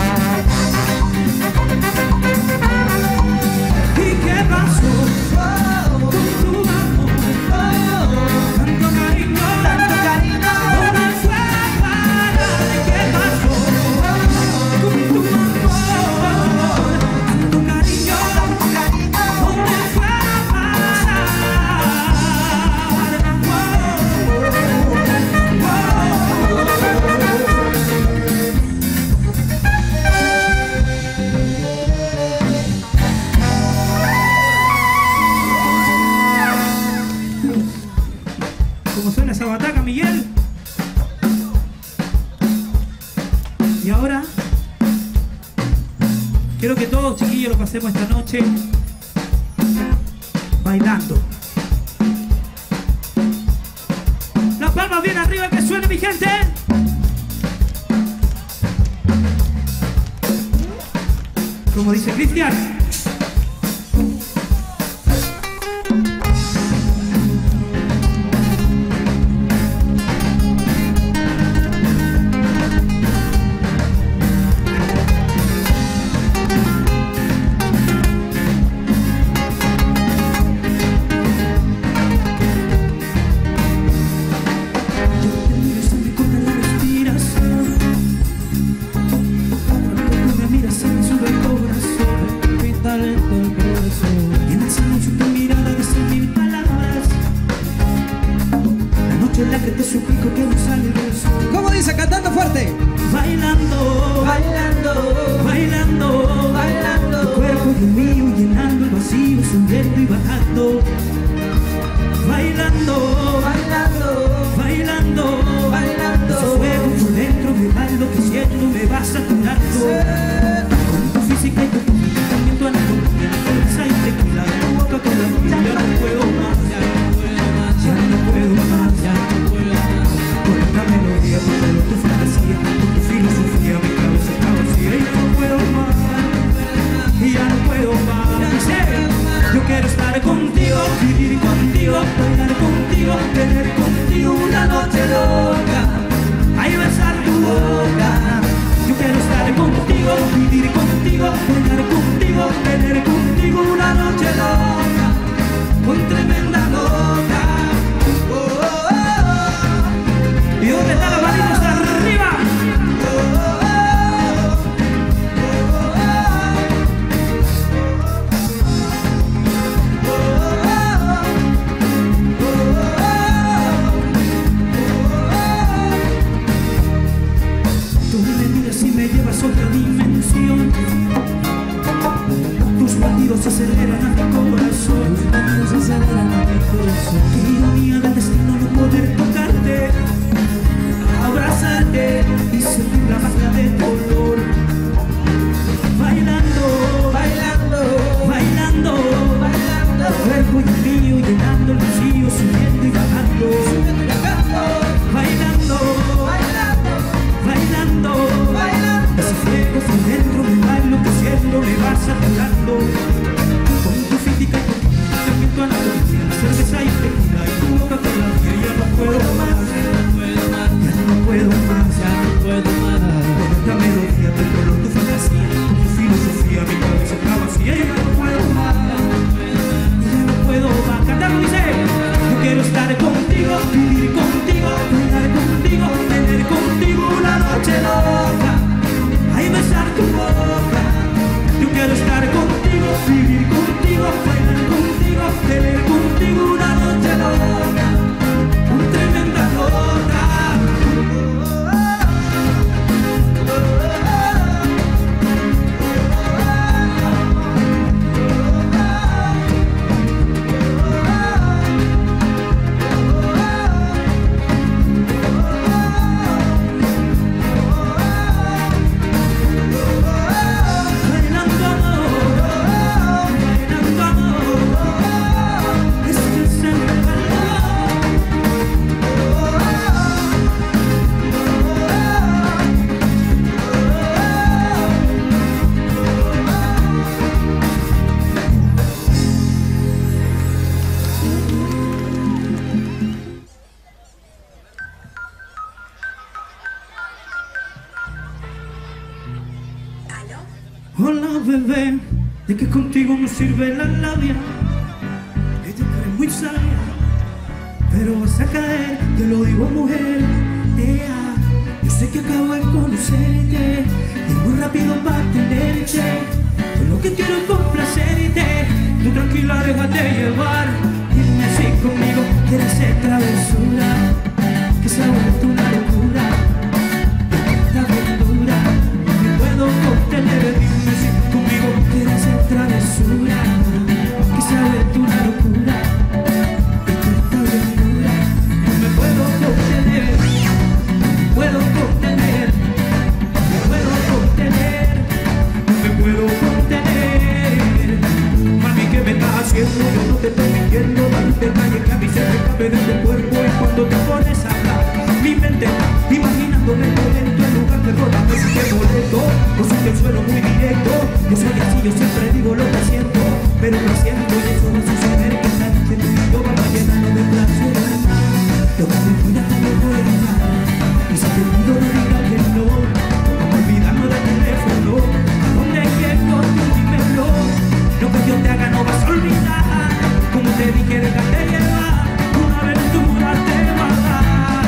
¿Y qué pasó con tu amor? Tanto cariño, ¿dónde fue para? ¿Qué pasó con tu amor? Tanto cariño, ¿dónde fue para? ¿Cómo suena esa bataca, Miguel? Y ahora quiero que todos, chiquillos, lo pasemos esta noche bailando. Las palmas bien arriba, que suene, mi gente. Como dice Cristian. Que te suplico que no sale del sol. ¿Cómo dice? Cantando fuerte. Bailando, Bailando, bailando, bailando. tu cuerpo y el mío llenando el vacío, subiendo y bajando. Bailando, Bailando, bailando, bailando. ese fuego por dentro me va enloqueciendo, me va saturando. Con tu física y tu comportamiento, anatomía, fuerza y tequila, tu boca con la mía, ya no puedo más, ya no puedo más, ya no puedo más, ya no puedo más. Con esta melodía, tu color, tu fantasía, con tu filosofía, mi cabeza está vacía y no puedo más, y ya no puedo más. Yo quiero estar contigo, vivir contigo, bailar contigo, tener contigo una noche loca, ay, besar tu boca. Yo quiero estar contigo, vivir contigo, bailar contigo, tener contigo una noche loca, con tremenda loca. Oh, oh, oh, oh. ¿Y dónde están las manitos arriba? Oh, oh, oh. Tú me miras y me llevas a otra dimensión. Tus latidos aceleran a mi corazón. Tus latidos aceleran a mi corazón. Qué ironía del destino no poder tocarte, abrazarte y sentir la magia de tu olor. Bailando, Bailando, bailando, bailando. tu cuerpo y el mío llenando el vacío, subiendo y bajando. Bailando, Bailando, bailando, bailando. ese fuego por dentro me va enloqueciendo, me va saturando. Con tu física y tu comportamiento, anatomía, cerveza y tequila y tu boca con la mía, ya no puedo más, ya no puedo más, ya no puedo más, ya no puedo más. Con esta melodía, tu color, tu fantasía, con tu filosofía, mi cabeza está vacía, ya no puedo más, ya no puedo más. Cantando dice, yo quiero estar contigo, vivir contigo, bailar contigo, tener contigo una noche loca, ay, besar Hola bebé, de que contigo no sirve la labia, que te crees muy sabia, pero vas a caer, te lo digo mujer. Yo sé que acabo de conocerte y muy rápido para tenerte. Yo lo que quiero es complacerte, tú tranquila déjate llevar. Dime si conmigo quieres hacer travesura, que se ha vuelto una locura. Esta aventura no me puedo contener. Dime si conmigo quieres hacer travesura, que se ha vuelto una locura. Esta aventura no me puedo contener. Puedo contener, me puedo contener, no me puedo contener. Mami, ¿qué me estás haciendo? Yo no te estoy mintiendo. Darte calle que a mí se me escape de tu cuerpo. Y cuando te pones a hablar, mi mente está imaginándome el momento. En lugar de rodarme si te molesto, o si te suelo muy directo. Yo soy así, yo siempre digo lo que siento, pero lo siento y eso va a suceder. Que esta noche tú y yo vamos a llenarnos de placer. Lo que me cuida no me puede dejar. Y si te pido no diga que no, vamos a olvidarnos del teléfono. ¿A dónde llego? Tú dímelo. Lo que yo te haga no vas a olvidar. Como te dije, déjate llevar. Una aventura te va a dar.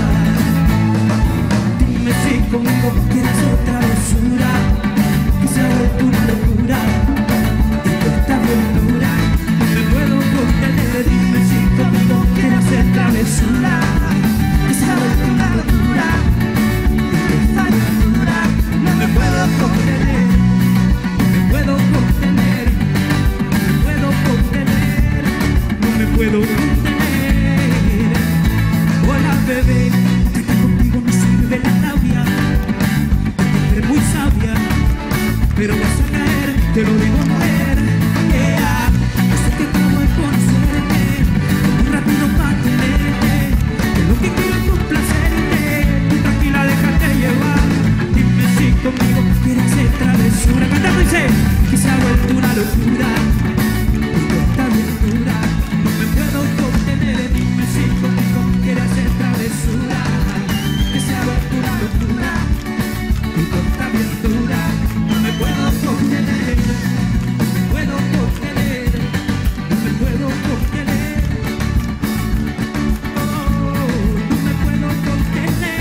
Dime si conmigo quieres hacer travesura, que se ha vuelto una locura. Esto está bien dura, no me puedo contener. Dime si conmigo quieres hacer travesura, que se ha vuelto una locura. No me puedo contener, no me puedo contener, no me puedo contener, no me puedo contener. Hola bebé, de que contigo no sirve la labia, eres muy sabia, pero vas a caer, te lo digo mujer. Yo sé que acabo de conocerte, muy rápido para tenerte, que lo que quiero es complacerte, tú tranquila déjate llevar. Si conmigo quieres hacer travesura, cantando dice que se ha vuelto una locura. Esto está bien dura, no me puedo contener. Dime si conmigo quieres hacer travesura, que se ha vuelto una locura. Esto está bien dura, no me puedo contener, no me puedo contener, no me puedo contener. Oh, no me puedo contener.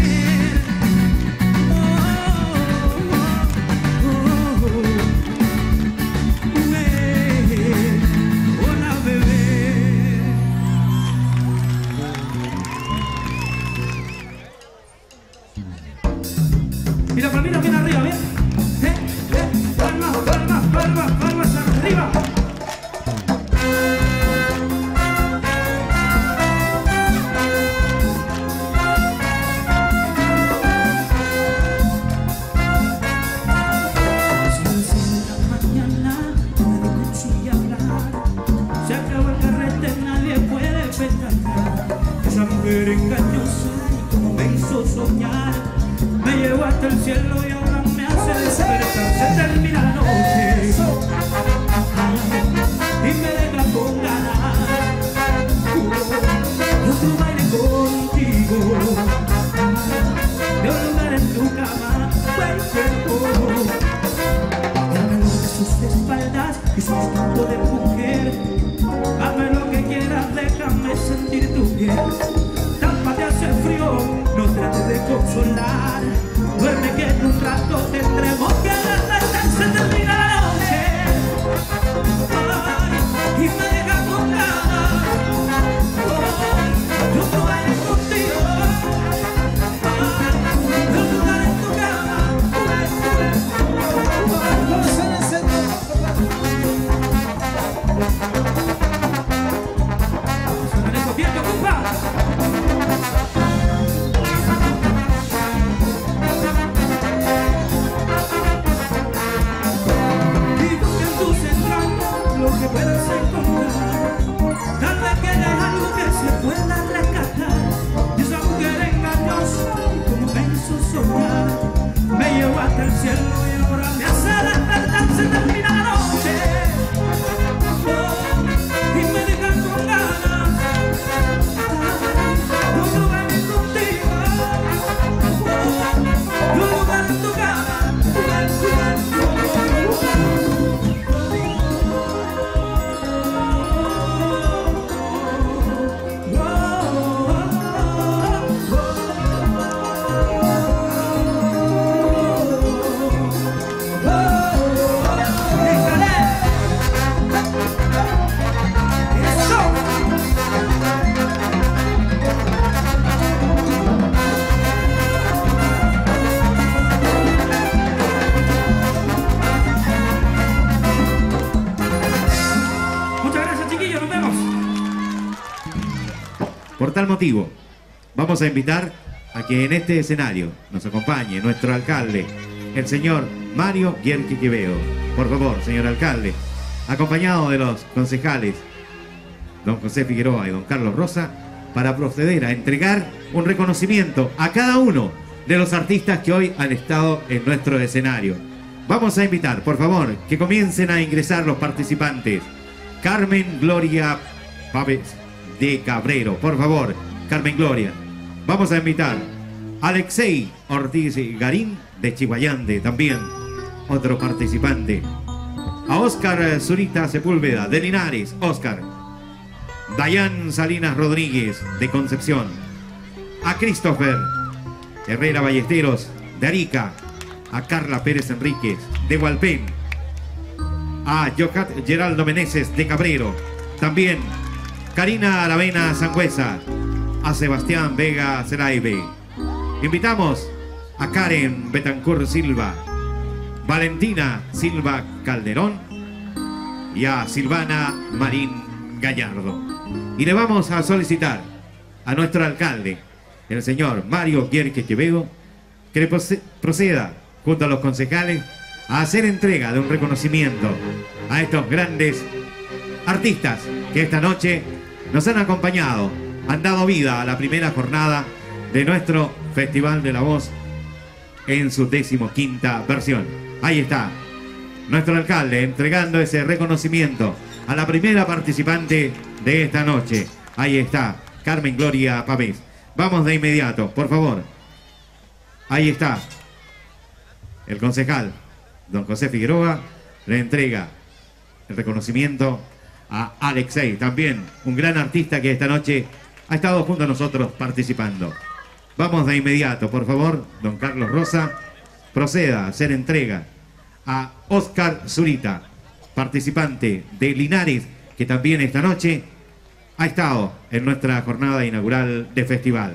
tal motivo, vamos a invitar a que en este escenario nos acompañe nuestro alcalde, el señor Mario Gierke Quevedo. Por favor, señor alcalde, acompañado de los concejales don José Figueroa y don Carlos Rosa, para proceder a entregar un reconocimiento a cada uno de los artistas que hoy han estado en nuestro escenario. Vamos a invitar, por favor, que comiencen a ingresar los participantes. Carmen Gloria Pávez de Cabrero, por favor, Carmen Gloria. Vamos a invitar a Alexei Ortiz Garín de Chihuayante, también otro participante. A Oscar Zurita Sepúlveda de Linares, Oscar. Dayan Salinas Rodríguez de Concepción. A Christopher Herrera Ballesteros de Arica. A Carla Pérez Enríquez de Hualpén. A Yocat Geraldo Meneses de Cabrero. También Karina Aravena Sangüesa. A Sebastián Vega Zelaibe. Invitamos a Karen Betancourt Silva, Valentina Silva Calderón y a Silvana Marín Gallardo. Y le vamos a solicitar a nuestro alcalde, el señor Mario Gierke Quevedo, que le proceda junto a los concejales a hacer entrega de un reconocimiento a estos grandes artistas que esta noche nos han acompañado, han dado vida a la primera jornada de nuestro Festival de la Voz en su 15ª versión. Ahí está nuestro alcalde entregando ese reconocimiento a la primera participante de esta noche. Ahí está Carmen Gloria Pavés. Vamos de inmediato, por favor. Ahí está el concejal don José Figueroa, le entrega el reconocimiento a Alexei, también un gran artista que esta noche ha estado junto a nosotros participando. Vamos de inmediato, por favor, don Carlos Rosa, proceda a hacer entrega a Oscar Zurita, participante de Linares, que también esta noche ha estado en nuestra jornada inaugural de festival.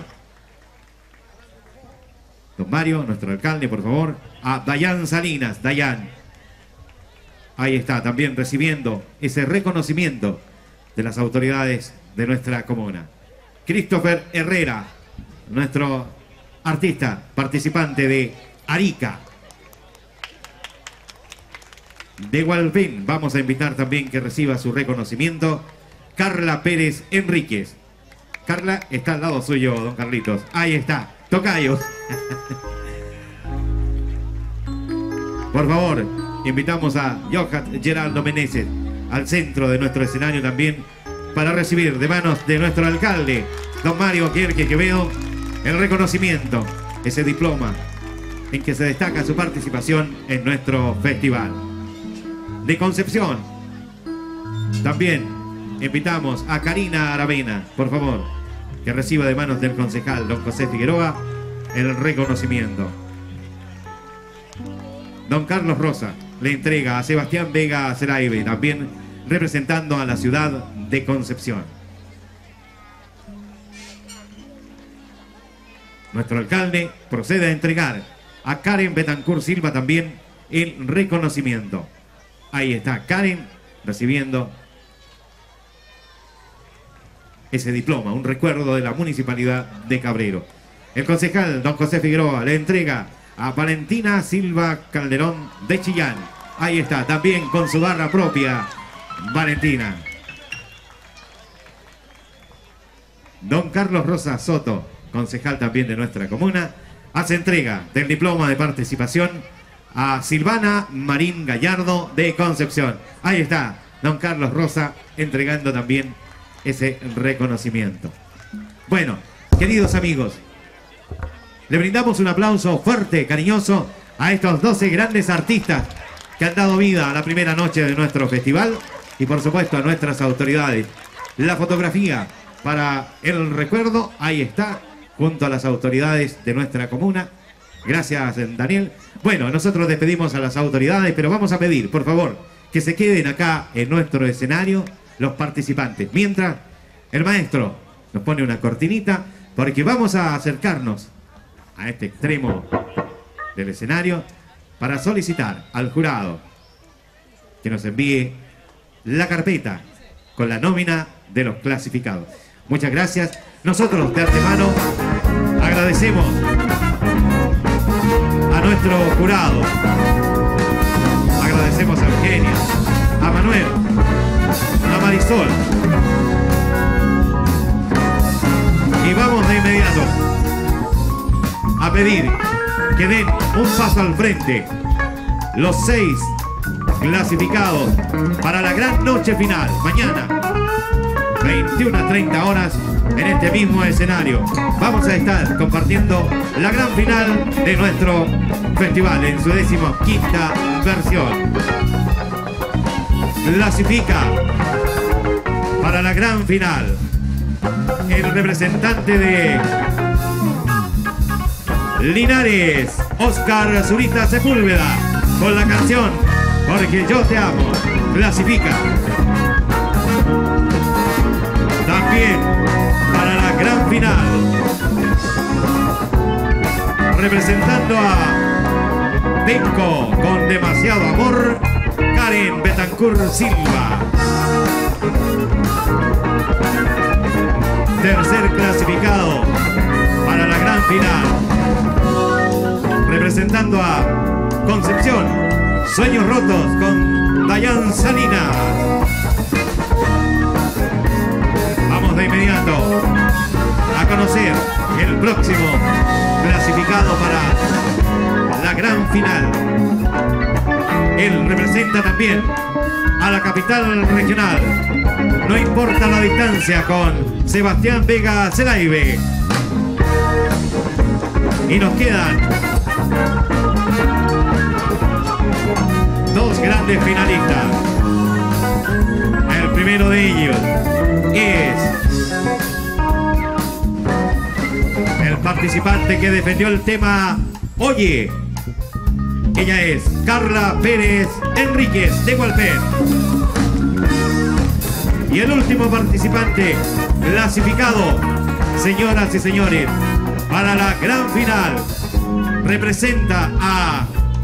Don Mario, nuestro alcalde, por favor, a Dayan Salinas. Dayan, ahí está, también recibiendo ese reconocimiento de las autoridades de nuestra comuna. Christopher Herrera, nuestro artista participante de Arica. De Hualpén vamos a invitar también que reciba su reconocimiento Carla Pérez Enríquez. Carla está al lado suyo, don Carlitos. Ahí está, tocayo. Por favor, invitamos a Yocat Geraldo Meneses al centro de nuestro escenario también para recibir de manos de nuestro alcalde, don Mario Gierke Quevedo, el reconocimiento, ese diploma en que se destaca su participación en nuestro festival. De Concepción, también invitamos a Karina Aravena, por favor, que reciba de manos del concejal don José Figueroa el reconocimiento. Don Carlos Rosa le entrega a Sebastián Vega Zelaibe, también representando a la ciudad de Concepción. Nuestro alcalde procede a entregar a Karen Betancourt Silva también el reconocimiento. Ahí está Karen recibiendo ese diploma, un recuerdo de la Municipalidad de Cabrero. El concejal don José Figueroa le entrega a Valentina Silva Calderón de Chillán. Ahí está, también con su barra propia, Valentina. Don Carlos Rosa Soto, concejal también de nuestra comuna, hace entrega del diploma de participación a Silvana Marín Gallardo de Concepción. Ahí está, don Carlos Rosa entregando también ese reconocimiento. Bueno, queridos amigos, le brindamos un aplauso fuerte, cariñoso a estos 12 grandes artistas que han dado vida a la primera noche de nuestro festival y por supuesto a nuestras autoridades. La fotografía para el recuerdo, ahí está, junto a las autoridades de nuestra comuna. Gracias, Daniel. Bueno, nosotros despedimos a las autoridades, pero vamos a pedir, por favor, que se queden acá en nuestro escenario los participantes. Mientras el maestro nos pone una cortinita, porque vamos a acercarnos a este extremo del escenario para solicitar al jurado que nos envíe la carpeta con la nómina de los clasificados. Muchas gracias. Nosotros de antemano agradecemos a nuestro jurado. Agradecemos a Eugenia, a Manuel, a Marisol. Y vamos de inmediato a pedir que den un paso al frente los 6 clasificados para la gran noche final. Mañana, 21 a 30 horas, en este mismo escenario. Vamos a estar compartiendo la gran final de nuestro festival en su 15ª versión. Clasifica para la gran final el representante de Linares, Oscar Zurita Sepúlveda, con la canción Porque yo te amo. Clasifica. También para la gran final, representando a Benco con demasiado amor, Karen Betancourt Silva. Tercer clasificado para la gran final, representando a Concepción, Sueños Rotos con Dayan Salinas. Vamos de inmediato a conocer el próximo clasificado para la gran final. Él representa también a la capital regional, no importa la distancia, con Sebastián Vega Zelaibe. Y nos quedan 2 grandes finalistas. El primero de ellos es el participante que defendió el tema Oye. Ella es Carla Pérez Enríquez de Gualpén. Y el último participante clasificado, señoras y señores, para la gran final, representa a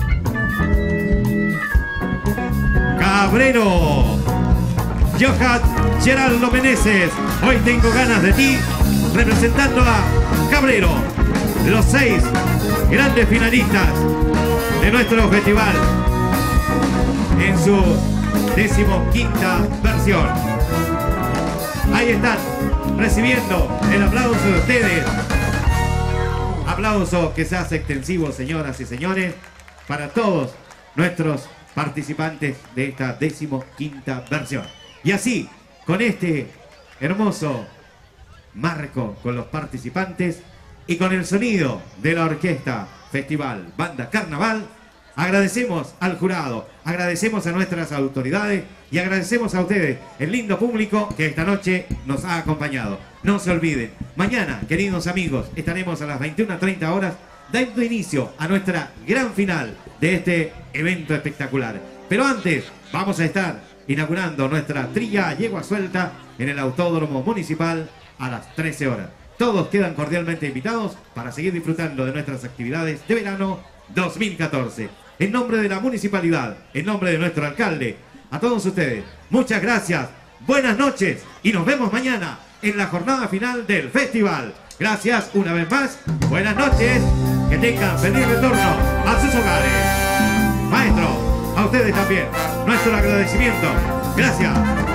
Cabrero. Johan Geraldo Meneses, Hoy tengo ganas de ti, representando a Cabrero. Los 6 grandes finalistas de nuestro festival en su 15ª versión. Ahí están, recibiendo el aplauso de ustedes. Aplauso que se hace extensivo, señoras y señores, para todos nuestros participantes de esta 15ª versión. Y así, con este hermoso marco con los participantes y con el sonido de la orquesta Festival Banda Carnaval, agradecemos al jurado, agradecemos a nuestras autoridades y agradecemos a ustedes, el lindo público que esta noche nos ha acompañado. No se olviden, mañana, queridos amigos, estaremos a las 21:30 horas dando inicio a nuestra gran final de este evento espectacular. Pero antes, vamos a estar inaugurando nuestra trilla Yegua Suelta en el Autódromo Municipal a las 13 horas. Todos quedan cordialmente invitados para seguir disfrutando de nuestras actividades de verano 2014. En nombre de la municipalidad, en nombre de nuestro alcalde, a todos ustedes, muchas gracias, buenas noches y nos vemos mañana en la jornada final del festival. Gracias una vez más, buenas noches, que tengan feliz retorno a sus hogares. Maestro, a ustedes también, nuestro agradecimiento. Gracias.